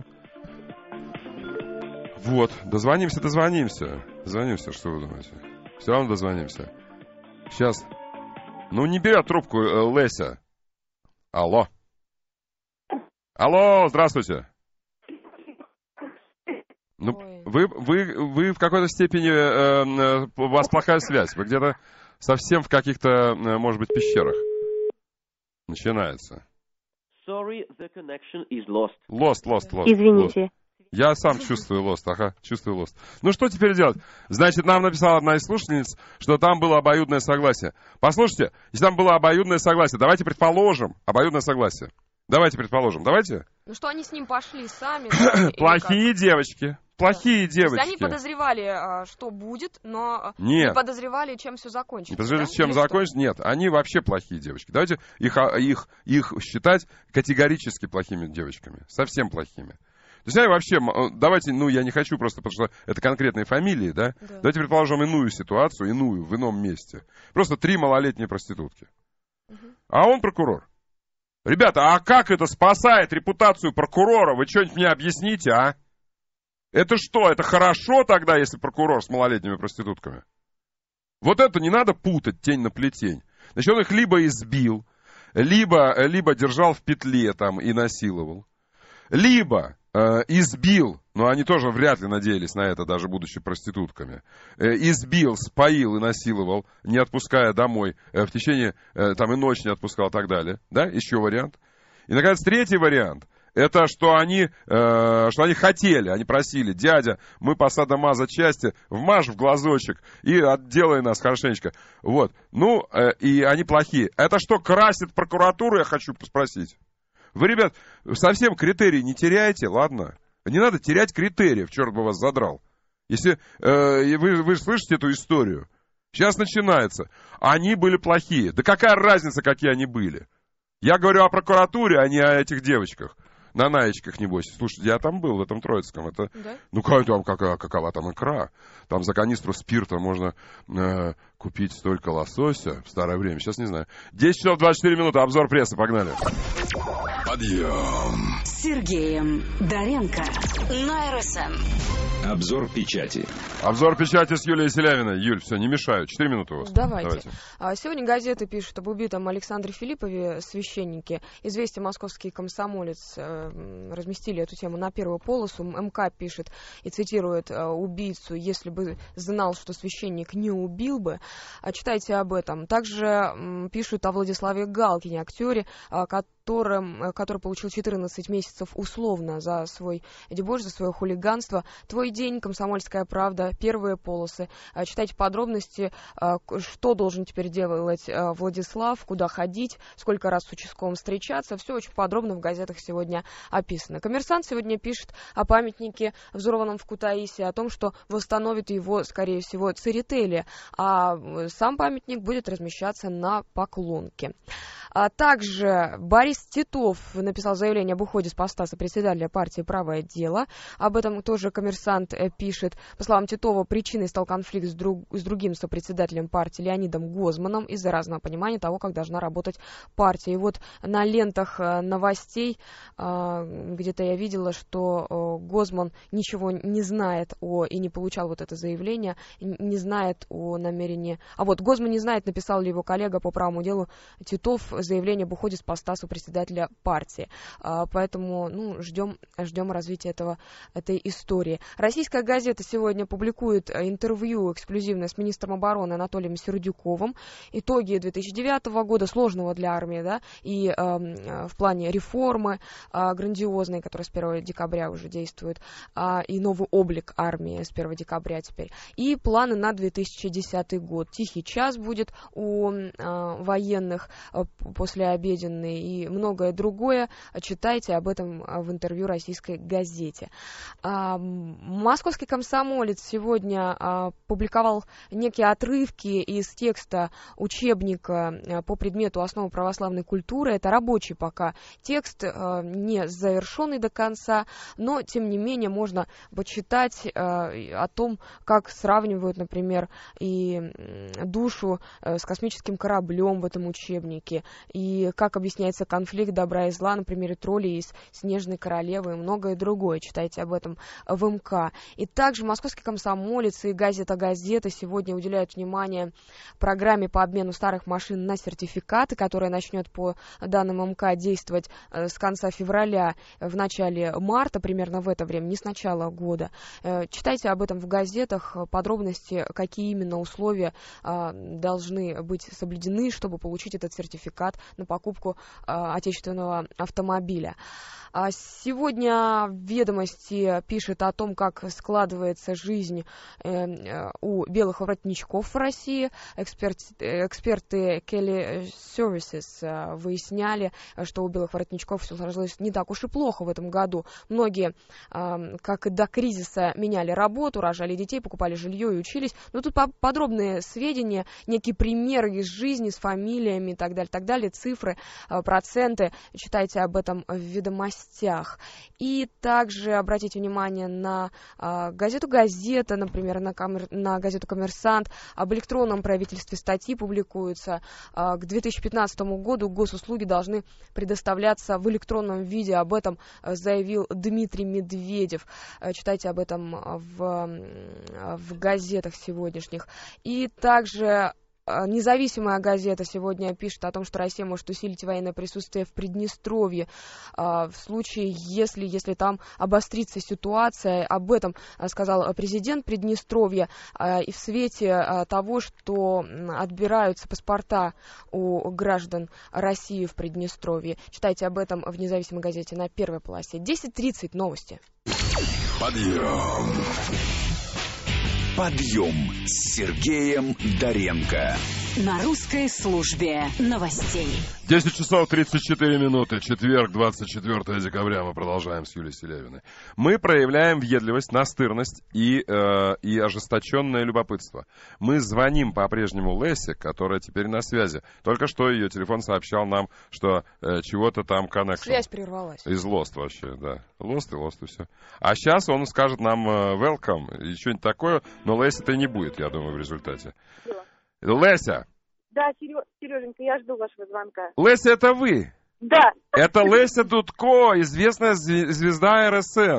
Вот, дозвонимся, что вы думаете? Все равно дозвонимся. Сейчас. Ну, не берет трубку Леся. Алло, здравствуйте. Ну, вы в какой-то степени, у вас плохая связь. Вы где-то совсем в каких-то, может быть, пещерах. Начинается. Sorry, the connection is lost. Lost. Извините. Я сам чувствую lost. Ну, что теперь делать? Значит, нам написала одна из слушательниц, что там было обоюдное согласие. Послушайте, если там было обоюдное согласие, давайте предположим обоюдное согласие. Давайте. Ну, что они с ним пошли сами. Плохие девочки. Они подозревали, что будет, но не подозревали, чем все закончится. Не подозревали, чем закончится? Нет, они вообще плохие девочки. Давайте их считать категорически плохими девочками. Совсем плохими. То есть они вообще, давайте, я не хочу просто, потому что это конкретные фамилии, да? Давайте предположим иную ситуацию, в ином месте. Просто 3 малолетние проститутки. А он прокурор. Ребята, а как это спасает репутацию прокурора? Вы что-нибудь мне объясните, а? Это что, это хорошо тогда, если прокурор с малолетними проститутками? Вот это не надо путать тень на плетень. Значит, он их либо избил, либо держал в петле там и насиловал, либо избил, но они тоже вряд ли надеялись на это, даже будучи проститутками, избил, споил и насиловал, не отпуская домой, в течение, там и ночь не отпускал и так далее. Да, еще вариант. И, наконец, третий вариант. Это что они хотели, они просили: дядя, мы по садомазо-части, вмажь в глазочек и отделай нас хорошенечко. Вот. Ну, и они плохие. Это что, красит прокуратуру, я хочу спросить? Вы, ребят, совсем критерии не теряете, ладно? Не надо терять критериев, черт бы вас задрал. Если вы слышите эту историю, сейчас начинается. Они были плохие. Да какая разница, какие они были? Я говорю о прокуратуре, а не о этих девочках. На наечках, небось. Слушайте, я там был, в этом Троицком. Это, да? Ну, какова там икра? Там за канистру спирта можно купить столько лосося в старое время. Сейчас не знаю. 10 часов 24 минуты. Обзор прессы. Погнали. Подъем. С Сергеем Доренко на РСМ. Обзор печати. Обзор печати с Юлией Селявиной. Юль, все, не мешаю. 4 минуты у вас. Давайте. Сегодня газеты пишут об убитом Александре Филиппове, священнике. «Известия», «Московский комсомолец» разместили эту тему на первую полосу. МК пишет и цитирует убийцу: «Если бы знал, что священник не убил бы». Читайте об этом. Также пишут о Владиславе Галкине, актере, который получил 14 месяцев условно за свой дебош, за свое хулиганство. «Твой день», «Комсомольская правда», первые полосы. Читайте подробности, что должен теперь делать Владислав, куда ходить, сколько раз с участковым встречаться. Все очень подробно в газетах сегодня описано. «Коммерсант» сегодня пишет о памятнике, взорванном в Кутаиси, о том, что восстановит его, скорее всего, Церетели, а сам памятник будет размещаться на Поклонке. А также Борис Титов написал заявление об уходе с поста сопредседателя партии «Правое дело». Об этом тоже «Коммерсант» пишет. По словам Титова, причиной стал конфликт с другим сопредседателем партии Леонидом Гозманом из-за разного понимания того, как должна работать партия. И вот на лентах новостей где-то я видела, что Гозман ничего не знает и не получал вот это заявление, не знает о намерении. А вот Гозман не знает, написал ли его коллега по правому делу Титов заявление об уходе с поста сопредседателя партии. Поэтому ждем развития этой истории. Российская газета сегодня публикует интервью эксклюзивное с министром обороны Анатолием Сердюковым. Итоги 2009 года, сложного для армии, да, и в плане реформы грандиозной, которая с 1 декабря уже действует, и новый облик армии с 1 декабря теперь. И планы на 2010 год. Тихий час будет у военных, послеобеденный и многое другое. Читайте об этом в интервью российской газете. Московский комсомолец сегодня публиковал некие отрывки из текста учебника по предмету «Основы православной культуры». Это рабочий пока текст, не завершенный до конца, но, тем не менее, можно почитать о том, как сравнивают, например, и душу с космическим кораблем в этом учебнике, и как объясняется конфликт добра и зла на примере троллей из «Снежной королевы» и многое другое. Читайте об этом в МК. И также «Московский комсомолец» и газета «Газета» сегодня уделяют внимание программе по обмену старых машин на сертификаты, которая начнет по данным МК действовать с конца февраля, в начале марта, примерно в это время, не с начала года. Читайте об этом в газетах, подробности, какие именно условия должны быть соблюдены, чтобы получить этот сертификат на покупку отечественного автомобиля. Сегодня «Ведомости» пишет о том, как складывается жизнь у белых воротничков в России. Эксперты Kelly Services выясняли, что у белых воротничков все сложилось не так уж и плохо в этом году. Многие, как и до кризиса, меняли работу, рожали детей, покупали жилье и учились. Но тут подробные сведения, некие примеры из жизни с фамилиями и так далее, цифры, проценты. Читайте об этом в «Ведомостях». И также обратите внимание на газету «Газета», например, на газету «Коммерсант». Об электронном правительстве статьи публикуются. К 2015 году госуслуги должны предоставляться в электронном виде. Об этом заявил Дмитрий Медведев. Читайте об этом в газетах сегодняшних. И также независимая газета сегодня пишет о том, что Россия может усилить военное присутствие в Приднестровье в случае, если там обострится ситуация. Об этом сказал президент Приднестровья. И в свете того, что отбираются паспорта у граждан России в Приднестровье. Читайте об этом в независимой газете на первой полосе. 10:30 новости. Подъем с Сергеем Доренко. На русской службе новостей. 10 часов 34 минуты. Четверг, 24 декабря. Мы продолжаем с Юлией Селявиной. Мы проявляем въедливость, настырность и ожесточенное любопытство. Мы звоним по-прежнему Лесе, которая теперь на связи. Только что ее телефон сообщал нам, что чего-то там connection. Связь прервалась. Из Lost вообще, да. Lost и все. А сейчас он скажет нам welcome и что-нибудь такое, но Леся-то не будет, я думаю, в результате. Леся! Да, Сереженька, я жду вашего звонка. Леся, это вы? Да. Это Леся Дудко, известная звезда РСН.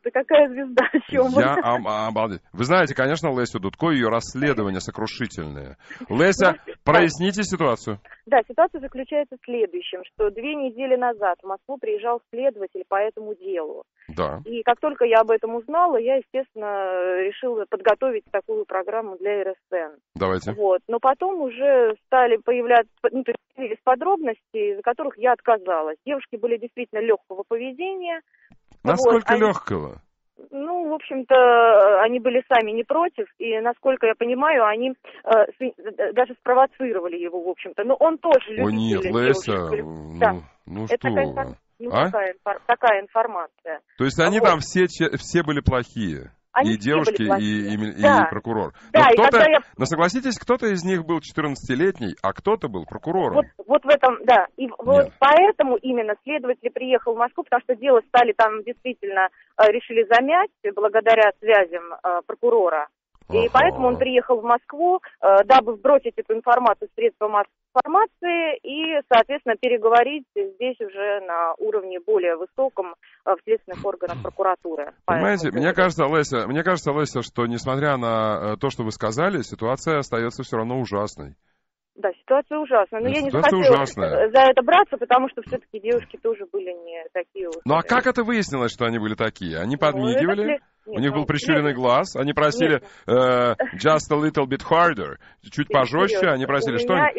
Да какая звезда, о чем вы? Я обалдеть. Вы знаете, конечно, Лесю Дудко, ее расследование сокрушительное. Леся, проясните ситуацию. Да, ситуация заключается в следующем, что 2 недели назад в Москву приезжал следователь по этому делу. Да. И как только я об этом узнала, я, естественно, решила подготовить такую программу для РСН. Давайте. Вот. Но потом уже стали появляться подробности, из-за которых я отказалась. Девушки были действительно легкого поведения. Насколько легкого? Ну, в общем-то, они были сами не против, и, насколько я понимаю, они даже спровоцировали его, в общем-то. Но он тоже любитель. Ой, нет, Леся, да. Ну это что? такая информация. То есть они там все были плохие? Они и девушки, да. и прокурор. Да, но согласитесь, кто-то из них был 14-летний, а кто-то был прокурором. Вот в этом, да. И вот поэтому именно следователь приехал в Москву, потому что дело стали там действительно решили замять благодаря связям прокурора. И поэтому он приехал в Москву, дабы сбросить эту информацию в средства массовой информации и, соответственно, переговорить здесь уже на уровне более высоком в следственных органах прокуратуры. Понимаете, мне кажется, Леся, что несмотря на то, что вы сказали, ситуация остается все равно ужасной. Да, ситуация ужасная. Но я не захотела за это браться, потому что все-таки девушки тоже были не такие уж. Ну а как это выяснилось, что они были такие? Они подмигивали? У них был прищуренный глаз, они просили just a little bit harder, чуть пожестче, они просили что? У меня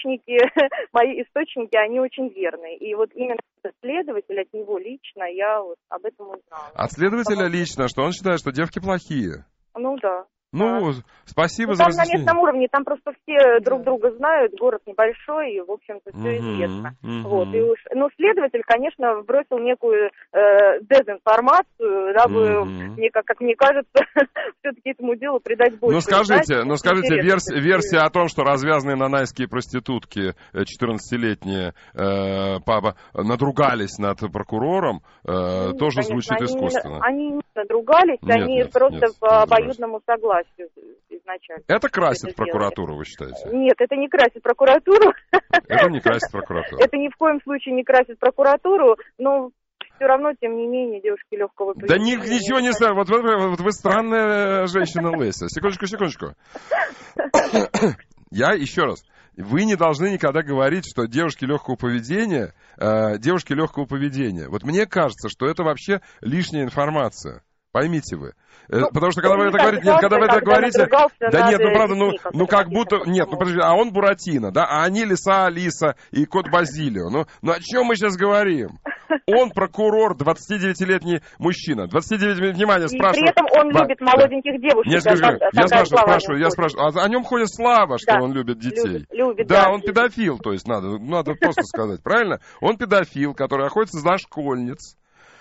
мои источники, они очень верные. И вот именно следователь от него лично, я вот об этом узнала. От следователя лично, что он считает, что девки плохие? Ну да. Ну, спасибо за разъяснение. Там на местном уровне, там просто все друг друга знают, город небольшой, и, в общем-то, все известно. Вот, но следователь, конечно, вбросил некую дезинформацию, дабы, как мне кажется, все-таки этому делу придать больше. Ну, скажите, версия о том, что развязанные нанайские проститутки, 14-летние, папа, надругались над прокурором, тоже звучит искусственно. Они не надругались, они просто по обоюдному согласию. Изначально. Это красит прокуратуру, вы считаете? Нет, это не красит прокуратуру. Это не красит прокуратуру. Это ни в коем случае не красит прокуратуру, но все равно, тем не менее, девушки легкого поведения. Да ничего не знаю. Вот вы странная женщина, Леся. Секундочку. Я еще раз. Вы не должны никогда говорить, что девушки легкого поведения. Вот мне кажется, что это вообще лишняя информация. Поймите вы. Потому что когда вы это говорите, да нет, ну правда, ну как будто, нет, ну подожди, а он Буратино, да, а они Лиса Алиса и кот Базилио. Ну о чем мы сейчас говорим? Он прокурор, 29-летний мужчина. 29, внимание, спрашиваю. И при этом он любит молоденьких девушек. Нет, скажи, я спрашиваю, а о нем ходит слава, что он любит детей. Любит, да, он педофил, то есть надо просто сказать, правильно? Он педофил, который охотится за школьниц.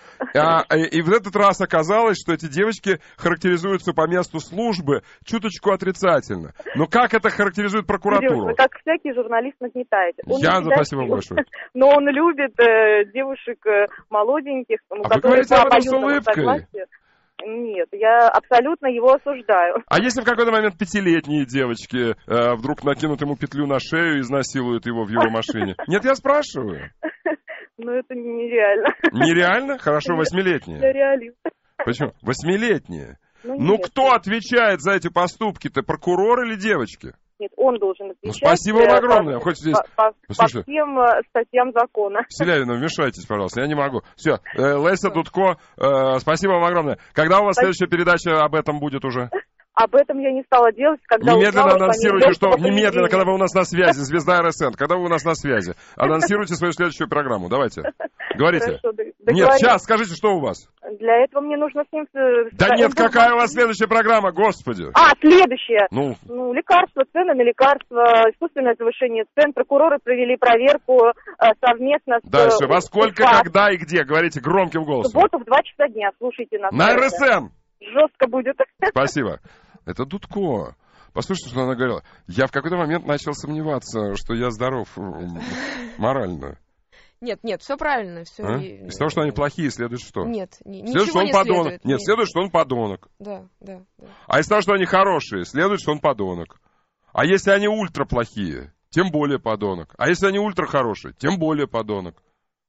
И в этот раз оказалось, что эти девочки характеризуются по месту службы чуточку отрицательно. Но как это характеризует прокуратуру? Вы как всякий журналист нагнетаете. Спасибо большое. Но он любит девушек молоденьких, вы говорите об этом с улыбкой? Нет, я абсолютно его осуждаю. А если в какой-то момент 5-летние девочки вдруг накинут ему петлю на шею и изнасилуют его в его машине? Нет, я спрашиваю. Ну, это нереально. Нереально? Хорошо, 8-летние. Я реалист. Почему? 8-летние. Ну, кто отвечает за эти поступки-то, прокурор или девочки? Нет, он должен отвечать. Ну, спасибо вам огромное. Хоть здесь... по всем статьям закона. Селявина, вмешайтесь, пожалуйста, я не могу. Все, Леся Дудко, спасибо вам огромное. Когда у вас следующая передача об этом будет уже? Об этом я не стала делать, когда немедленно анонсируйте, что... Немедленно, когда вы у нас на связи, звезда РСН, когда вы у нас на связи. Анонсируйте свою следующую программу, давайте. Говорите. Хорошо, нет, сейчас, скажите, что у вас? Для этого мне нужно с ним... Да нет, какая у вас следующая программа, господи? Следующая. Ну, лекарства, цены на лекарства, искусственное завышение цен. Прокуроры провели проверку совместно с... Дальше, во сколько, когда и где? Говорите громким голосом. В субботу в 2 часа дня, слушайте нас. На РСН! Жестко будет. Спасибо. Это Дудко. Послушайте, что она говорила. Я в какой-то момент начал сомневаться, что я здоров морально. Нет, все правильно. Все. Из того, что они плохие, следует что? Нет, следует, что он подонок. Нет, следует, что он подонок. Да. А из того, что они хорошие, следует, что он подонок. А если они ультра плохие, тем более подонок. А если они ультра хорошие, тем более подонок.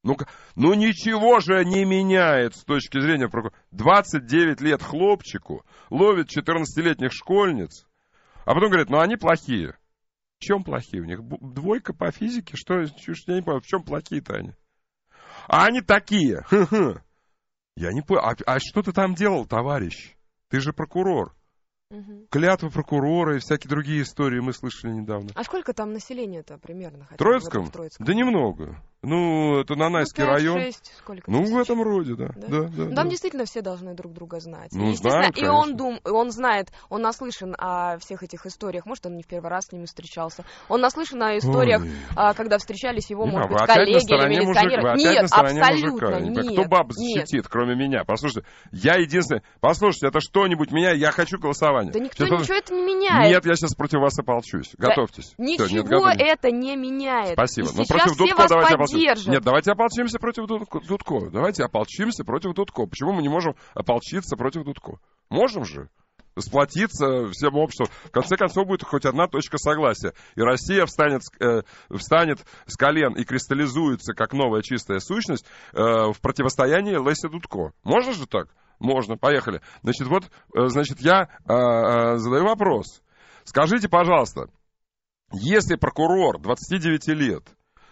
Ну ничего же не меняет с точки зрения прокурора. 29 лет хлопчику, ловит 14-летних школьниц, а потом говорит, ну они плохие. В чем плохие у них? Двойка по физике? Что? Я не понял, в чем плохие-то они? А они такие. Я не понял. А что ты там делал, товарищ? Ты же прокурор. Клятва прокурора и всякие другие истории мы слышали недавно. А сколько там населения-то примерно? В Троицком? Да немного. Ну, это Нанайский район. 5-6, сколько? Ну, в этом роде, да. Там действительно все должны друг друга знать. Ну, естественно, знаем, и он знает, он наслышан о всех этих историях. Может, он не в первый раз с ними встречался. Он наслышан о историях, когда встречались его, может быть, коллеги или милиционеры. Нет, абсолютно нет. Кто баб защитит, кроме меня? Послушайте, я единственный... Послушайте, это что-нибудь меняет? Я хочу голосования. Да никто ничего это не меняет. Нет, я сейчас против вас ополчусь. Готовьтесь. Ничего это не меняет. Спасибо. Но против Дудко давайте ополчимся. Нет, давайте ополчимся против Дудко. Давайте ополчимся против Дудко. Почему мы не можем ополчиться против Дудко? Можем же. Сплотиться всем обществом. В конце концов, будет хоть одна точка согласия. И Россия встанет с колен и кристаллизуется, как новая чистая сущность, в противостоянии Лесе Дудко. Можно же так? Можно. Поехали. Значит, я задаю вопрос. Скажите, пожалуйста, если прокурор 29 лет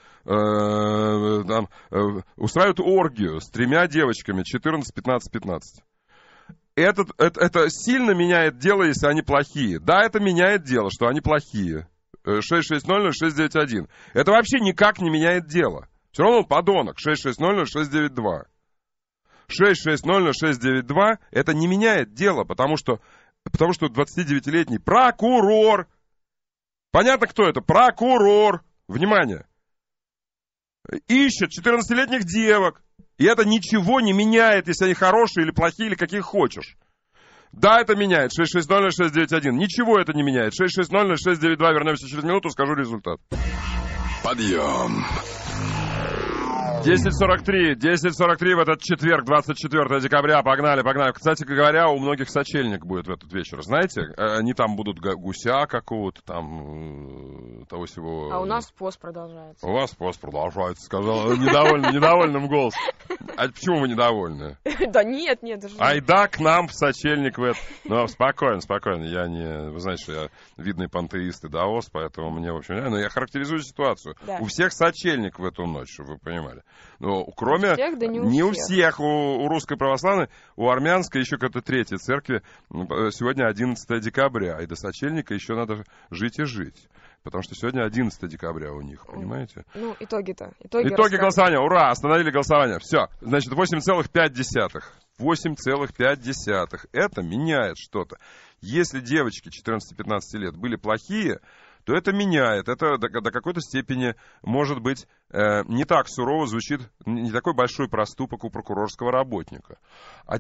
устраивает оргию с 3 девочками 14, 15, 15, это сильно меняет дело, если они плохие? Да, это меняет дело, что они плохие. 6600691. Это вообще никак не меняет дело. Все равно он подонок. 6600692. 6600692 это не меняет дело, потому что 29-летний прокурор. Понятно, кто это? Прокурор. Внимание. Ищет 14-летних девок. И это ничего не меняет, если они хорошие или плохие, или каких хочешь. Да, это меняет. 6600691. Ничего это не меняет. 6600692. Вернемся через минуту, скажу результат. Подъем. 10:43 в этот четверг, 24 декабря. Погнали. Кстати говоря, у многих сочельник будет в этот вечер. Знаете, они там будут гуся какого-то там, того всего. А у нас пост продолжается. У вас пост продолжается, сказала недовольным голосом. А почему вы недовольны? Да нет. Айда к нам в сочельник в этот. Ну, спокойно. Я не... Вы знаете, что я видный пантеист и даос, поэтому мне, в общем... Но я характеризую ситуацию. Да. У всех сочельник в эту ночь, чтобы вы понимали. Но кроме... Всех, да не у всех. У русской православной, у армянской, еще какой-то третьей церкви сегодня 11 декабря. И до сочельника еще надо жить и жить. Потому что сегодня 11 декабря у них, понимаете? Ну, итоги-то. Итоги голосования. Ура, остановили голосование. Все. Значит, 8,5. 8,5. Это меняет что-то. Если девочки 14-15 лет были плохие, то это меняет. Это до какой-то степени, может быть, не так сурово звучит, не такой большой проступок у прокурорского работника. А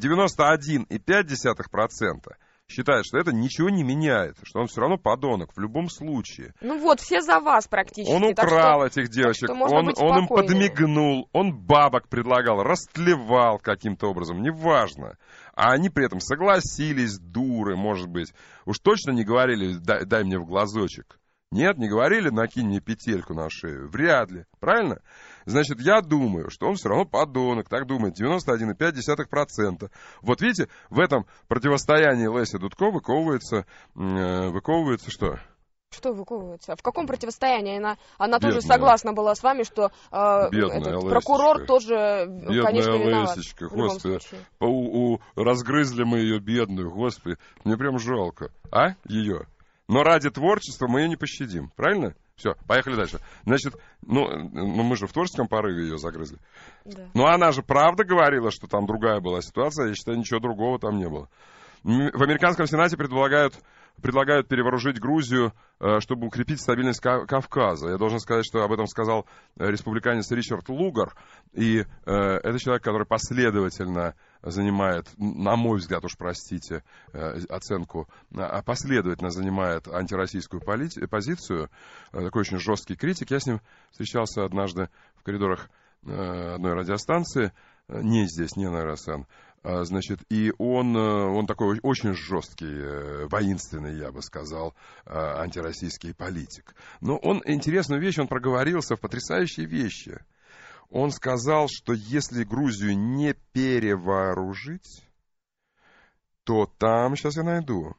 91,5% считает, что это ничего не меняет, что он все равно подонок в любом случае. Ну вот, все за вас практически. Он украл этих девочек, он им подмигнул, он бабок предлагал, растлевал каким-то образом, неважно. А они при этом согласились, дуры, может быть. Уж точно не говорили, дай мне в глазочек. Нет, не говорили, накинь мне петельку на шею. Вряд ли. Правильно? Значит, я думаю, что он все равно подонок. Так думает 91,5%. Вот видите, в этом противостоянии Леси Дудко выковывается что? Что выковывается? В каком противостоянии? Она тоже согласна была с вами, что прокурор тоже, конечно, виноват. Лесечка, господи. Разгрызли мы ее бедную, господи. Мне прям жалко. А? Ее. Но ради творчества мы ее не пощадим. Правильно? Все, поехали дальше. Значит, мы же в творческом порыве ее загрызли. Да. Но она же правда говорила, что там другая была ситуация. Я считаю, ничего другого там не было. В американском Сенате предлагают перевооружить Грузию, чтобы укрепить стабильность Кавказа. Я должен сказать, что об этом сказал республиканец Ричард Лугар. И это человек, который последовательно занимает, на мой взгляд, уж простите оценку, последовательно занимает антироссийскую позицию. Такой очень жесткий критик. Я с ним встречался однажды в коридорах одной радиостанции. Не здесь, не на РСН. Значит, и он такой очень жесткий, воинственный, я бы сказал, антироссийский политик. Но он интересную вещь, он проговорился в потрясающие вещи. Он сказал, что если Грузию не перевооружить, то там, сейчас я найду,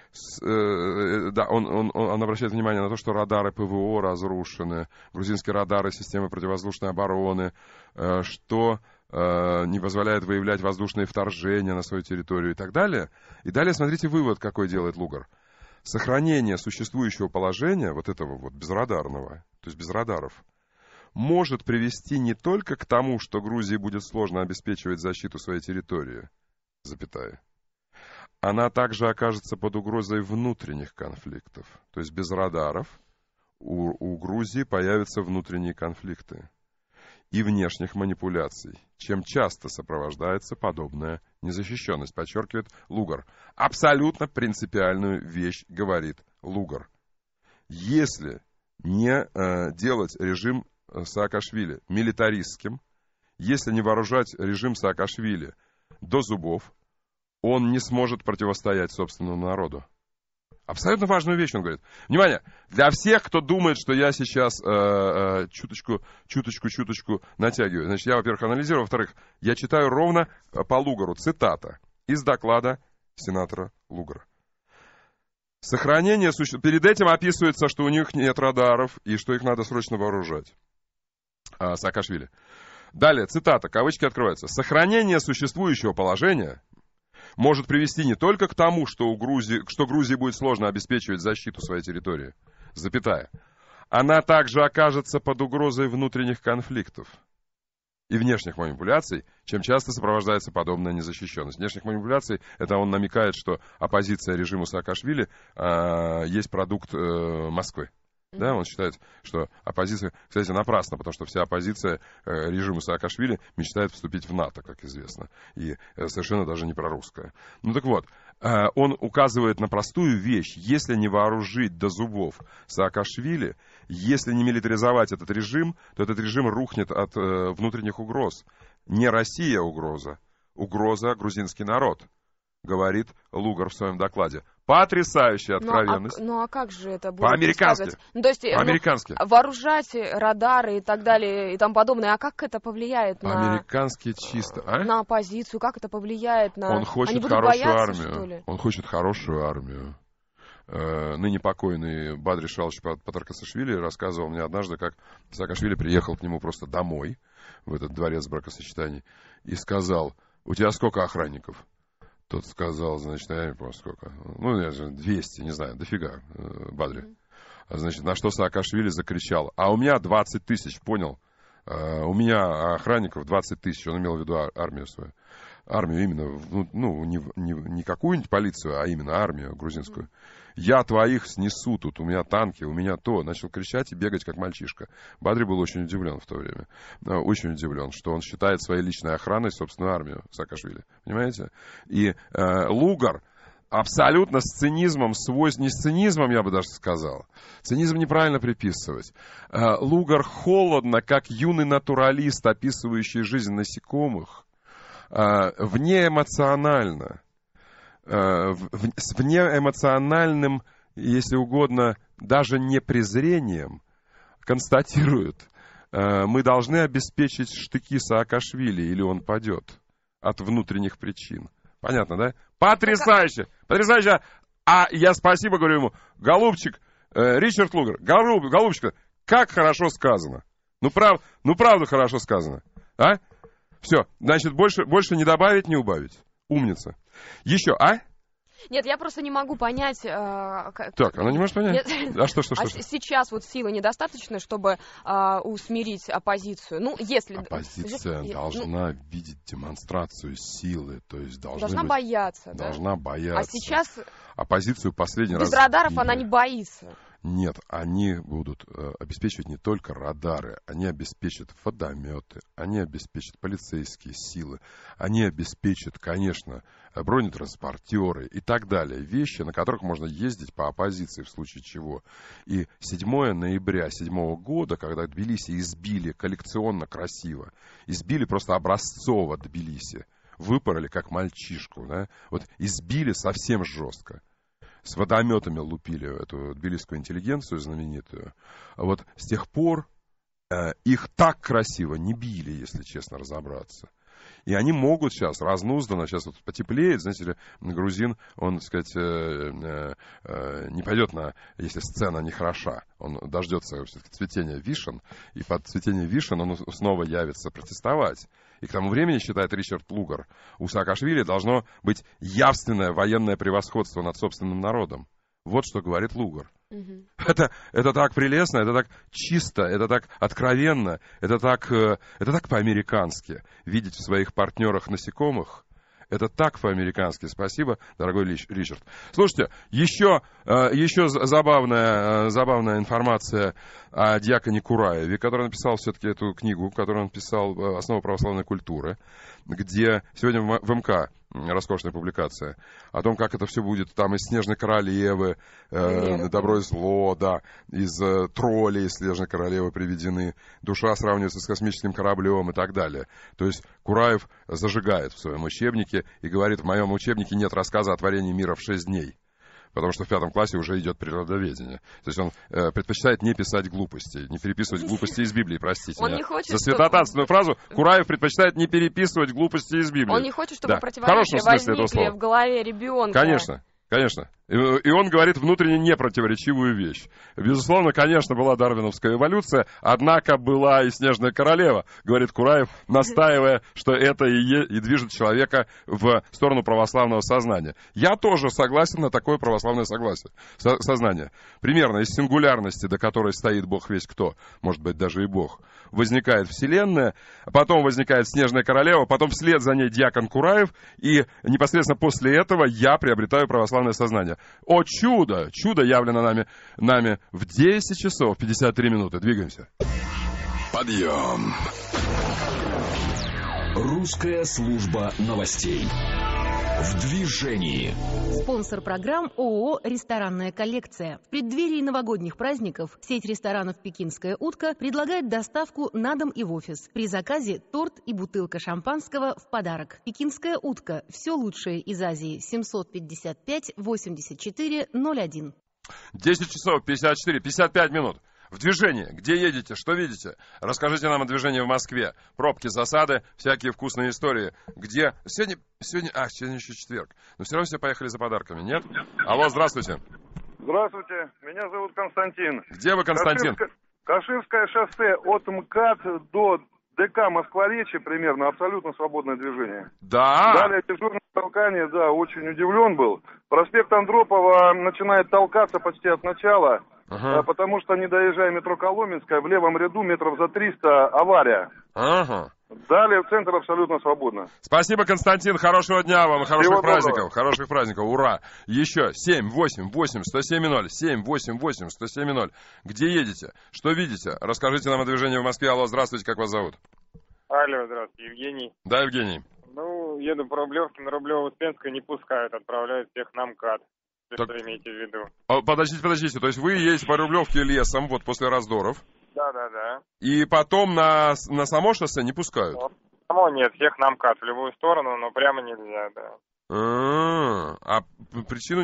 да, он обращает внимание на то, что радары ПВО разрушены, грузинские радары системы противовоздушной обороны, что не позволяет выявлять воздушные вторжения на свою территорию и так далее. И далее смотрите вывод, какой делает Лугар. Сохранение существующего положения, вот этого вот безрадарного, то есть без радаров, может привести не только к тому, что Грузии будет сложно обеспечивать защиту своей территории, запятая, она также окажется под угрозой внутренних конфликтов. То есть без радаров у Грузии появятся внутренние конфликты и внешних манипуляций, чем часто сопровождается подобная незащищенность, подчеркивает Лугар. Абсолютно принципиальную вещь говорит Лугар. Если не делать режим Саакашвили милитаристским, если не вооружать режим Саакашвили до зубов, он не сможет противостоять собственному народу. Абсолютно важную вещь он говорит. Внимание, для всех, кто думает, что я сейчас чуточку натягиваю. Значит, я, во-первых, анализирую, во-вторых, я читаю ровно по Лугару. Цитата из доклада сенатора Лугара. Сохранение перед этим описывается, что у них нет радаров и что их надо срочно вооружать. Саакашвили. Далее, цитата, кавычки открываются. Сохранение существующего положения может привести не только к тому, что Грузии будет сложно обеспечивать защиту своей территории, запятая, она также окажется под угрозой внутренних конфликтов и внешних манипуляций, чем часто сопровождается подобная незащищенность. Внешних манипуляций, это он намекает, что оппозиция режиму Саакашвили есть продукт Москвы. Да, он считает, что оппозиция, кстати, напрасно, потому что вся оппозиция режиму Саакашвили мечтает вступить в НАТО, как известно, и совершенно даже не прорусская. Ну так вот, он указывает на простую вещь. Если не вооружить до зубов Саакашвили, если не милитаризовать этот режим, то этот режим рухнет от внутренних угроз. Не Россия угроза, угроза грузинский народ, говорит Лугар в своем докладе. Потрясающая откровенность. Ну а как же это будет? По-американски. Ну, то есть, по-американски. Вооружать радары и так далее и тому подобное. А как это повлияет по-американски чисто. На оппозицию? Как это повлияет на... Он хочет хорошую армию. Он хочет хорошую армию. Ныне покойный Бадри Шалович Патаркасашвили рассказывал мне однажды, как Саакашвили приехал к нему просто домой, в этот дворец бракосочетаний, и сказал: у тебя сколько охранников? Тот сказал, значит, я не помню сколько. 200, не знаю, дофига, Бадри. Значит, на что Саакашвили закричал: а у меня 20 тысяч, понял? У меня охранников 20 тысяч. Он имел в виду армию свою. Армию именно, не какую-нибудь полицию, а именно армию грузинскую. Я твоих снесу тут, у меня танки, у меня то. Начал кричать и бегать, как мальчишка. Бадри был очень удивлен в то время. Очень удивлен, что он считает своей личной охраной собственную армию Саакашвили. Понимаете? И Лугар абсолютно с цинизмом, не с цинизмом, я бы даже сказал. Цинизм неправильно приписывать. Лугар холодно, как юный натуралист, описывающий жизнь насекомых, внеэмоционально, с внеэмоциональным, если угодно, даже не презрением, констатирует: мы должны обеспечить штыки Саакашвили, или он падет от внутренних причин. Понятно, да? Потрясающе! Потрясающе! А я спасибо говорю ему: голубчик, Ричард Лугар, голубчик, как хорошо сказано. Ну, правда хорошо сказано. А? Все, значит, больше не добавить, не убавить. Умница. Еще, Нет, я просто не могу понять... Так, она не может понять? Нет. А что? Сейчас вот силы недостаточно, чтобы усмирить оппозицию. Ну, если... Оппозиция должна видеть демонстрацию силы, то есть должна бояться. Должна бояться. А сейчас... Оппозицию последний раз... Без радаров она не боится. Нет, они будут обеспечивать не только радары, они обеспечат водометы, они обеспечат полицейские силы, они обеспечат, конечно, бронетранспортеры и так далее. Вещи, на которых можно ездить по оппозиции в случае чего. И 7 ноября 2007 года, когда Тбилиси избили коллекционно красиво, избили просто образцово Тбилиси, выпороли как мальчишку, да? Вот избили совсем жестко. С водометами лупили эту тбилисскую интеллигенцию знаменитую. А вот с тех пор их так красиво не били, если честно разобраться. И они могут сейчас разнузданно, сейчас вот потеплеет, знаете ли, грузин, он, так сказать, не пойдет на, если сцена не хороша, он дождется все-таки цветения вишен, и под цветение вишен он снова явится протестовать. И к тому времени, считает Ричард Лугар, у Саакашвили должно быть явственное военное превосходство над собственным народом. Вот что говорит Лугар. Это так прелестно, это так чисто, это так откровенно, это так по-американски. Видеть в своих партнерах насекомых, это так по-американски. Спасибо, дорогой Ричард. Слушайте, еще забавная информация о дьяконе Кураеве, который написал все-таки эту книгу, которую он писал «Основа православной культуры», где сегодня в МК роскошная публикация о том, как это все будет там из «Снежной королевы», «Добро и зло», да, из «Троллей» «Снежной королевы» приведены, душа сравнивается с космическим кораблем и так далее. То есть Кураев зажигает в своем учебнике и говорит: в моем учебнике нет рассказа о творении мира в 6 дней. Потому что в 5 классе уже идет природоведение. То есть он предпочитает не писать глупости, не переписывать глупости из Библии, простите меня. За святотатственную фразу Кураев предпочитает не переписывать глупости из Библии. Он не хочет, чтобы противоречия возникли в голове ребенка. Конечно. Конечно. И он говорит внутренне непротиворечивую вещь. Безусловно, конечно, была дарвиновская эволюция, однако была и «Снежная королева», говорит Кураев, настаивая, что это и движет человека в сторону православного сознания. Я тоже согласен на такое православное сознание. Примерно из сингулярности, до которой стоит Бог весть кто, может быть, даже и Бог, возникает Вселенная, потом возникает «Снежная королева», потом вслед за ней дьякон Кураев, и непосредственно после этого я приобретаю православное сознание. О чудо! Чудо явлено нами в 10 часов 53 минуты. Двигаемся. Подъем. Русская служба новостей. В движении. Спонсор программ ООО «Ресторанная коллекция». В преддверии новогодних праздников сеть ресторанов «Пекинская утка» предлагает доставку на дом и в офис. При заказе торт и бутылка шампанского в подарок. «Пекинская утка». Все лучшее из Азии. 755-84-01. 10 часов 55 минут. В движении. Где едете? Что видите? Расскажите нам о движении в Москве. Пробки, засады, всякие вкусные истории. Где? Сегодня еще четверг. Но все равно все поехали за подарками, нет? Алло, здравствуйте. Здравствуйте. Меня зовут Константин. Где вы, Константин? Каширское шоссе от МКАД до ДК Москворечье примерно. Абсолютно свободное движение. Да. Далее дежурное толкание, да, очень удивлен был. Проспект Андропова начинает толкаться почти от начала. Ага. Потому что, не доезжая метро Коломенская, в левом ряду метров за 300 авария. Ага. Далее в центр абсолютно свободно. Спасибо, Константин. Хорошего дня вам и хороших праздников. Хороших праздников. Ура. Еще 788-107-0. 788-107-0. Где едете? Что видите? Расскажите нам о движении в Москве. Алло, здравствуйте. Как вас зовут? Алло, здравствуйте. Евгений. Да, Евгений. Ну, еду по Рублевке. На Рублево-Успенское не пускают. Отправляют всех на МКАД. Так... Что имеете в виду? Подождите. То есть вы едете по Рублевке лесом, вот после раздоров? Да. И потом на само шоссе не пускают? Само нет, всех на МКАД в любую сторону, но прямо нельзя, да. А причину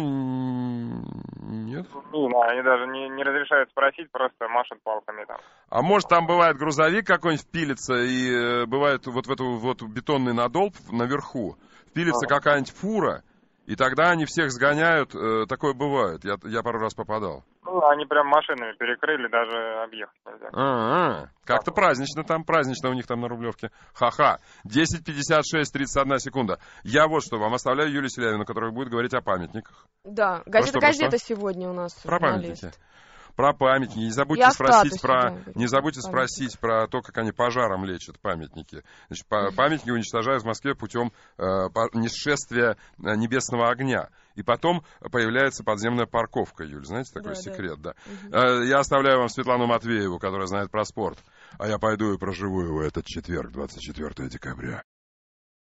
нет? Не знаю, они даже не разрешают спросить, просто машут палками там. А может там бывает грузовик какой-нибудь впилится, и бывает вот в эту вот бетонный надолб наверху, впилится какая-нибудь фура, и тогда они всех сгоняют, такое бывает, я пару раз попадал. Ну, они прям машинами перекрыли, даже объехать нельзя. Как-то празднично у них там на Рублевке. Ха-ха. 10:56, 31 секунда. Я вот что, вам оставляю Юлию Селявину, которая будет говорить о памятниках. Да, газета сегодня у нас. Про памятники. Про памятники. Не забудьте спросить про то, как они пожаром лечат памятники. Значит, памятники уничтожают в Москве путем несшествия небесного огня. И потом появляется подземная парковка, Юль. Знаете, такой секрет, да. Я оставляю вам Светлану Матвееву, которая знает про спорт. А я пойду и проживу его этот четверг, 24 декабря.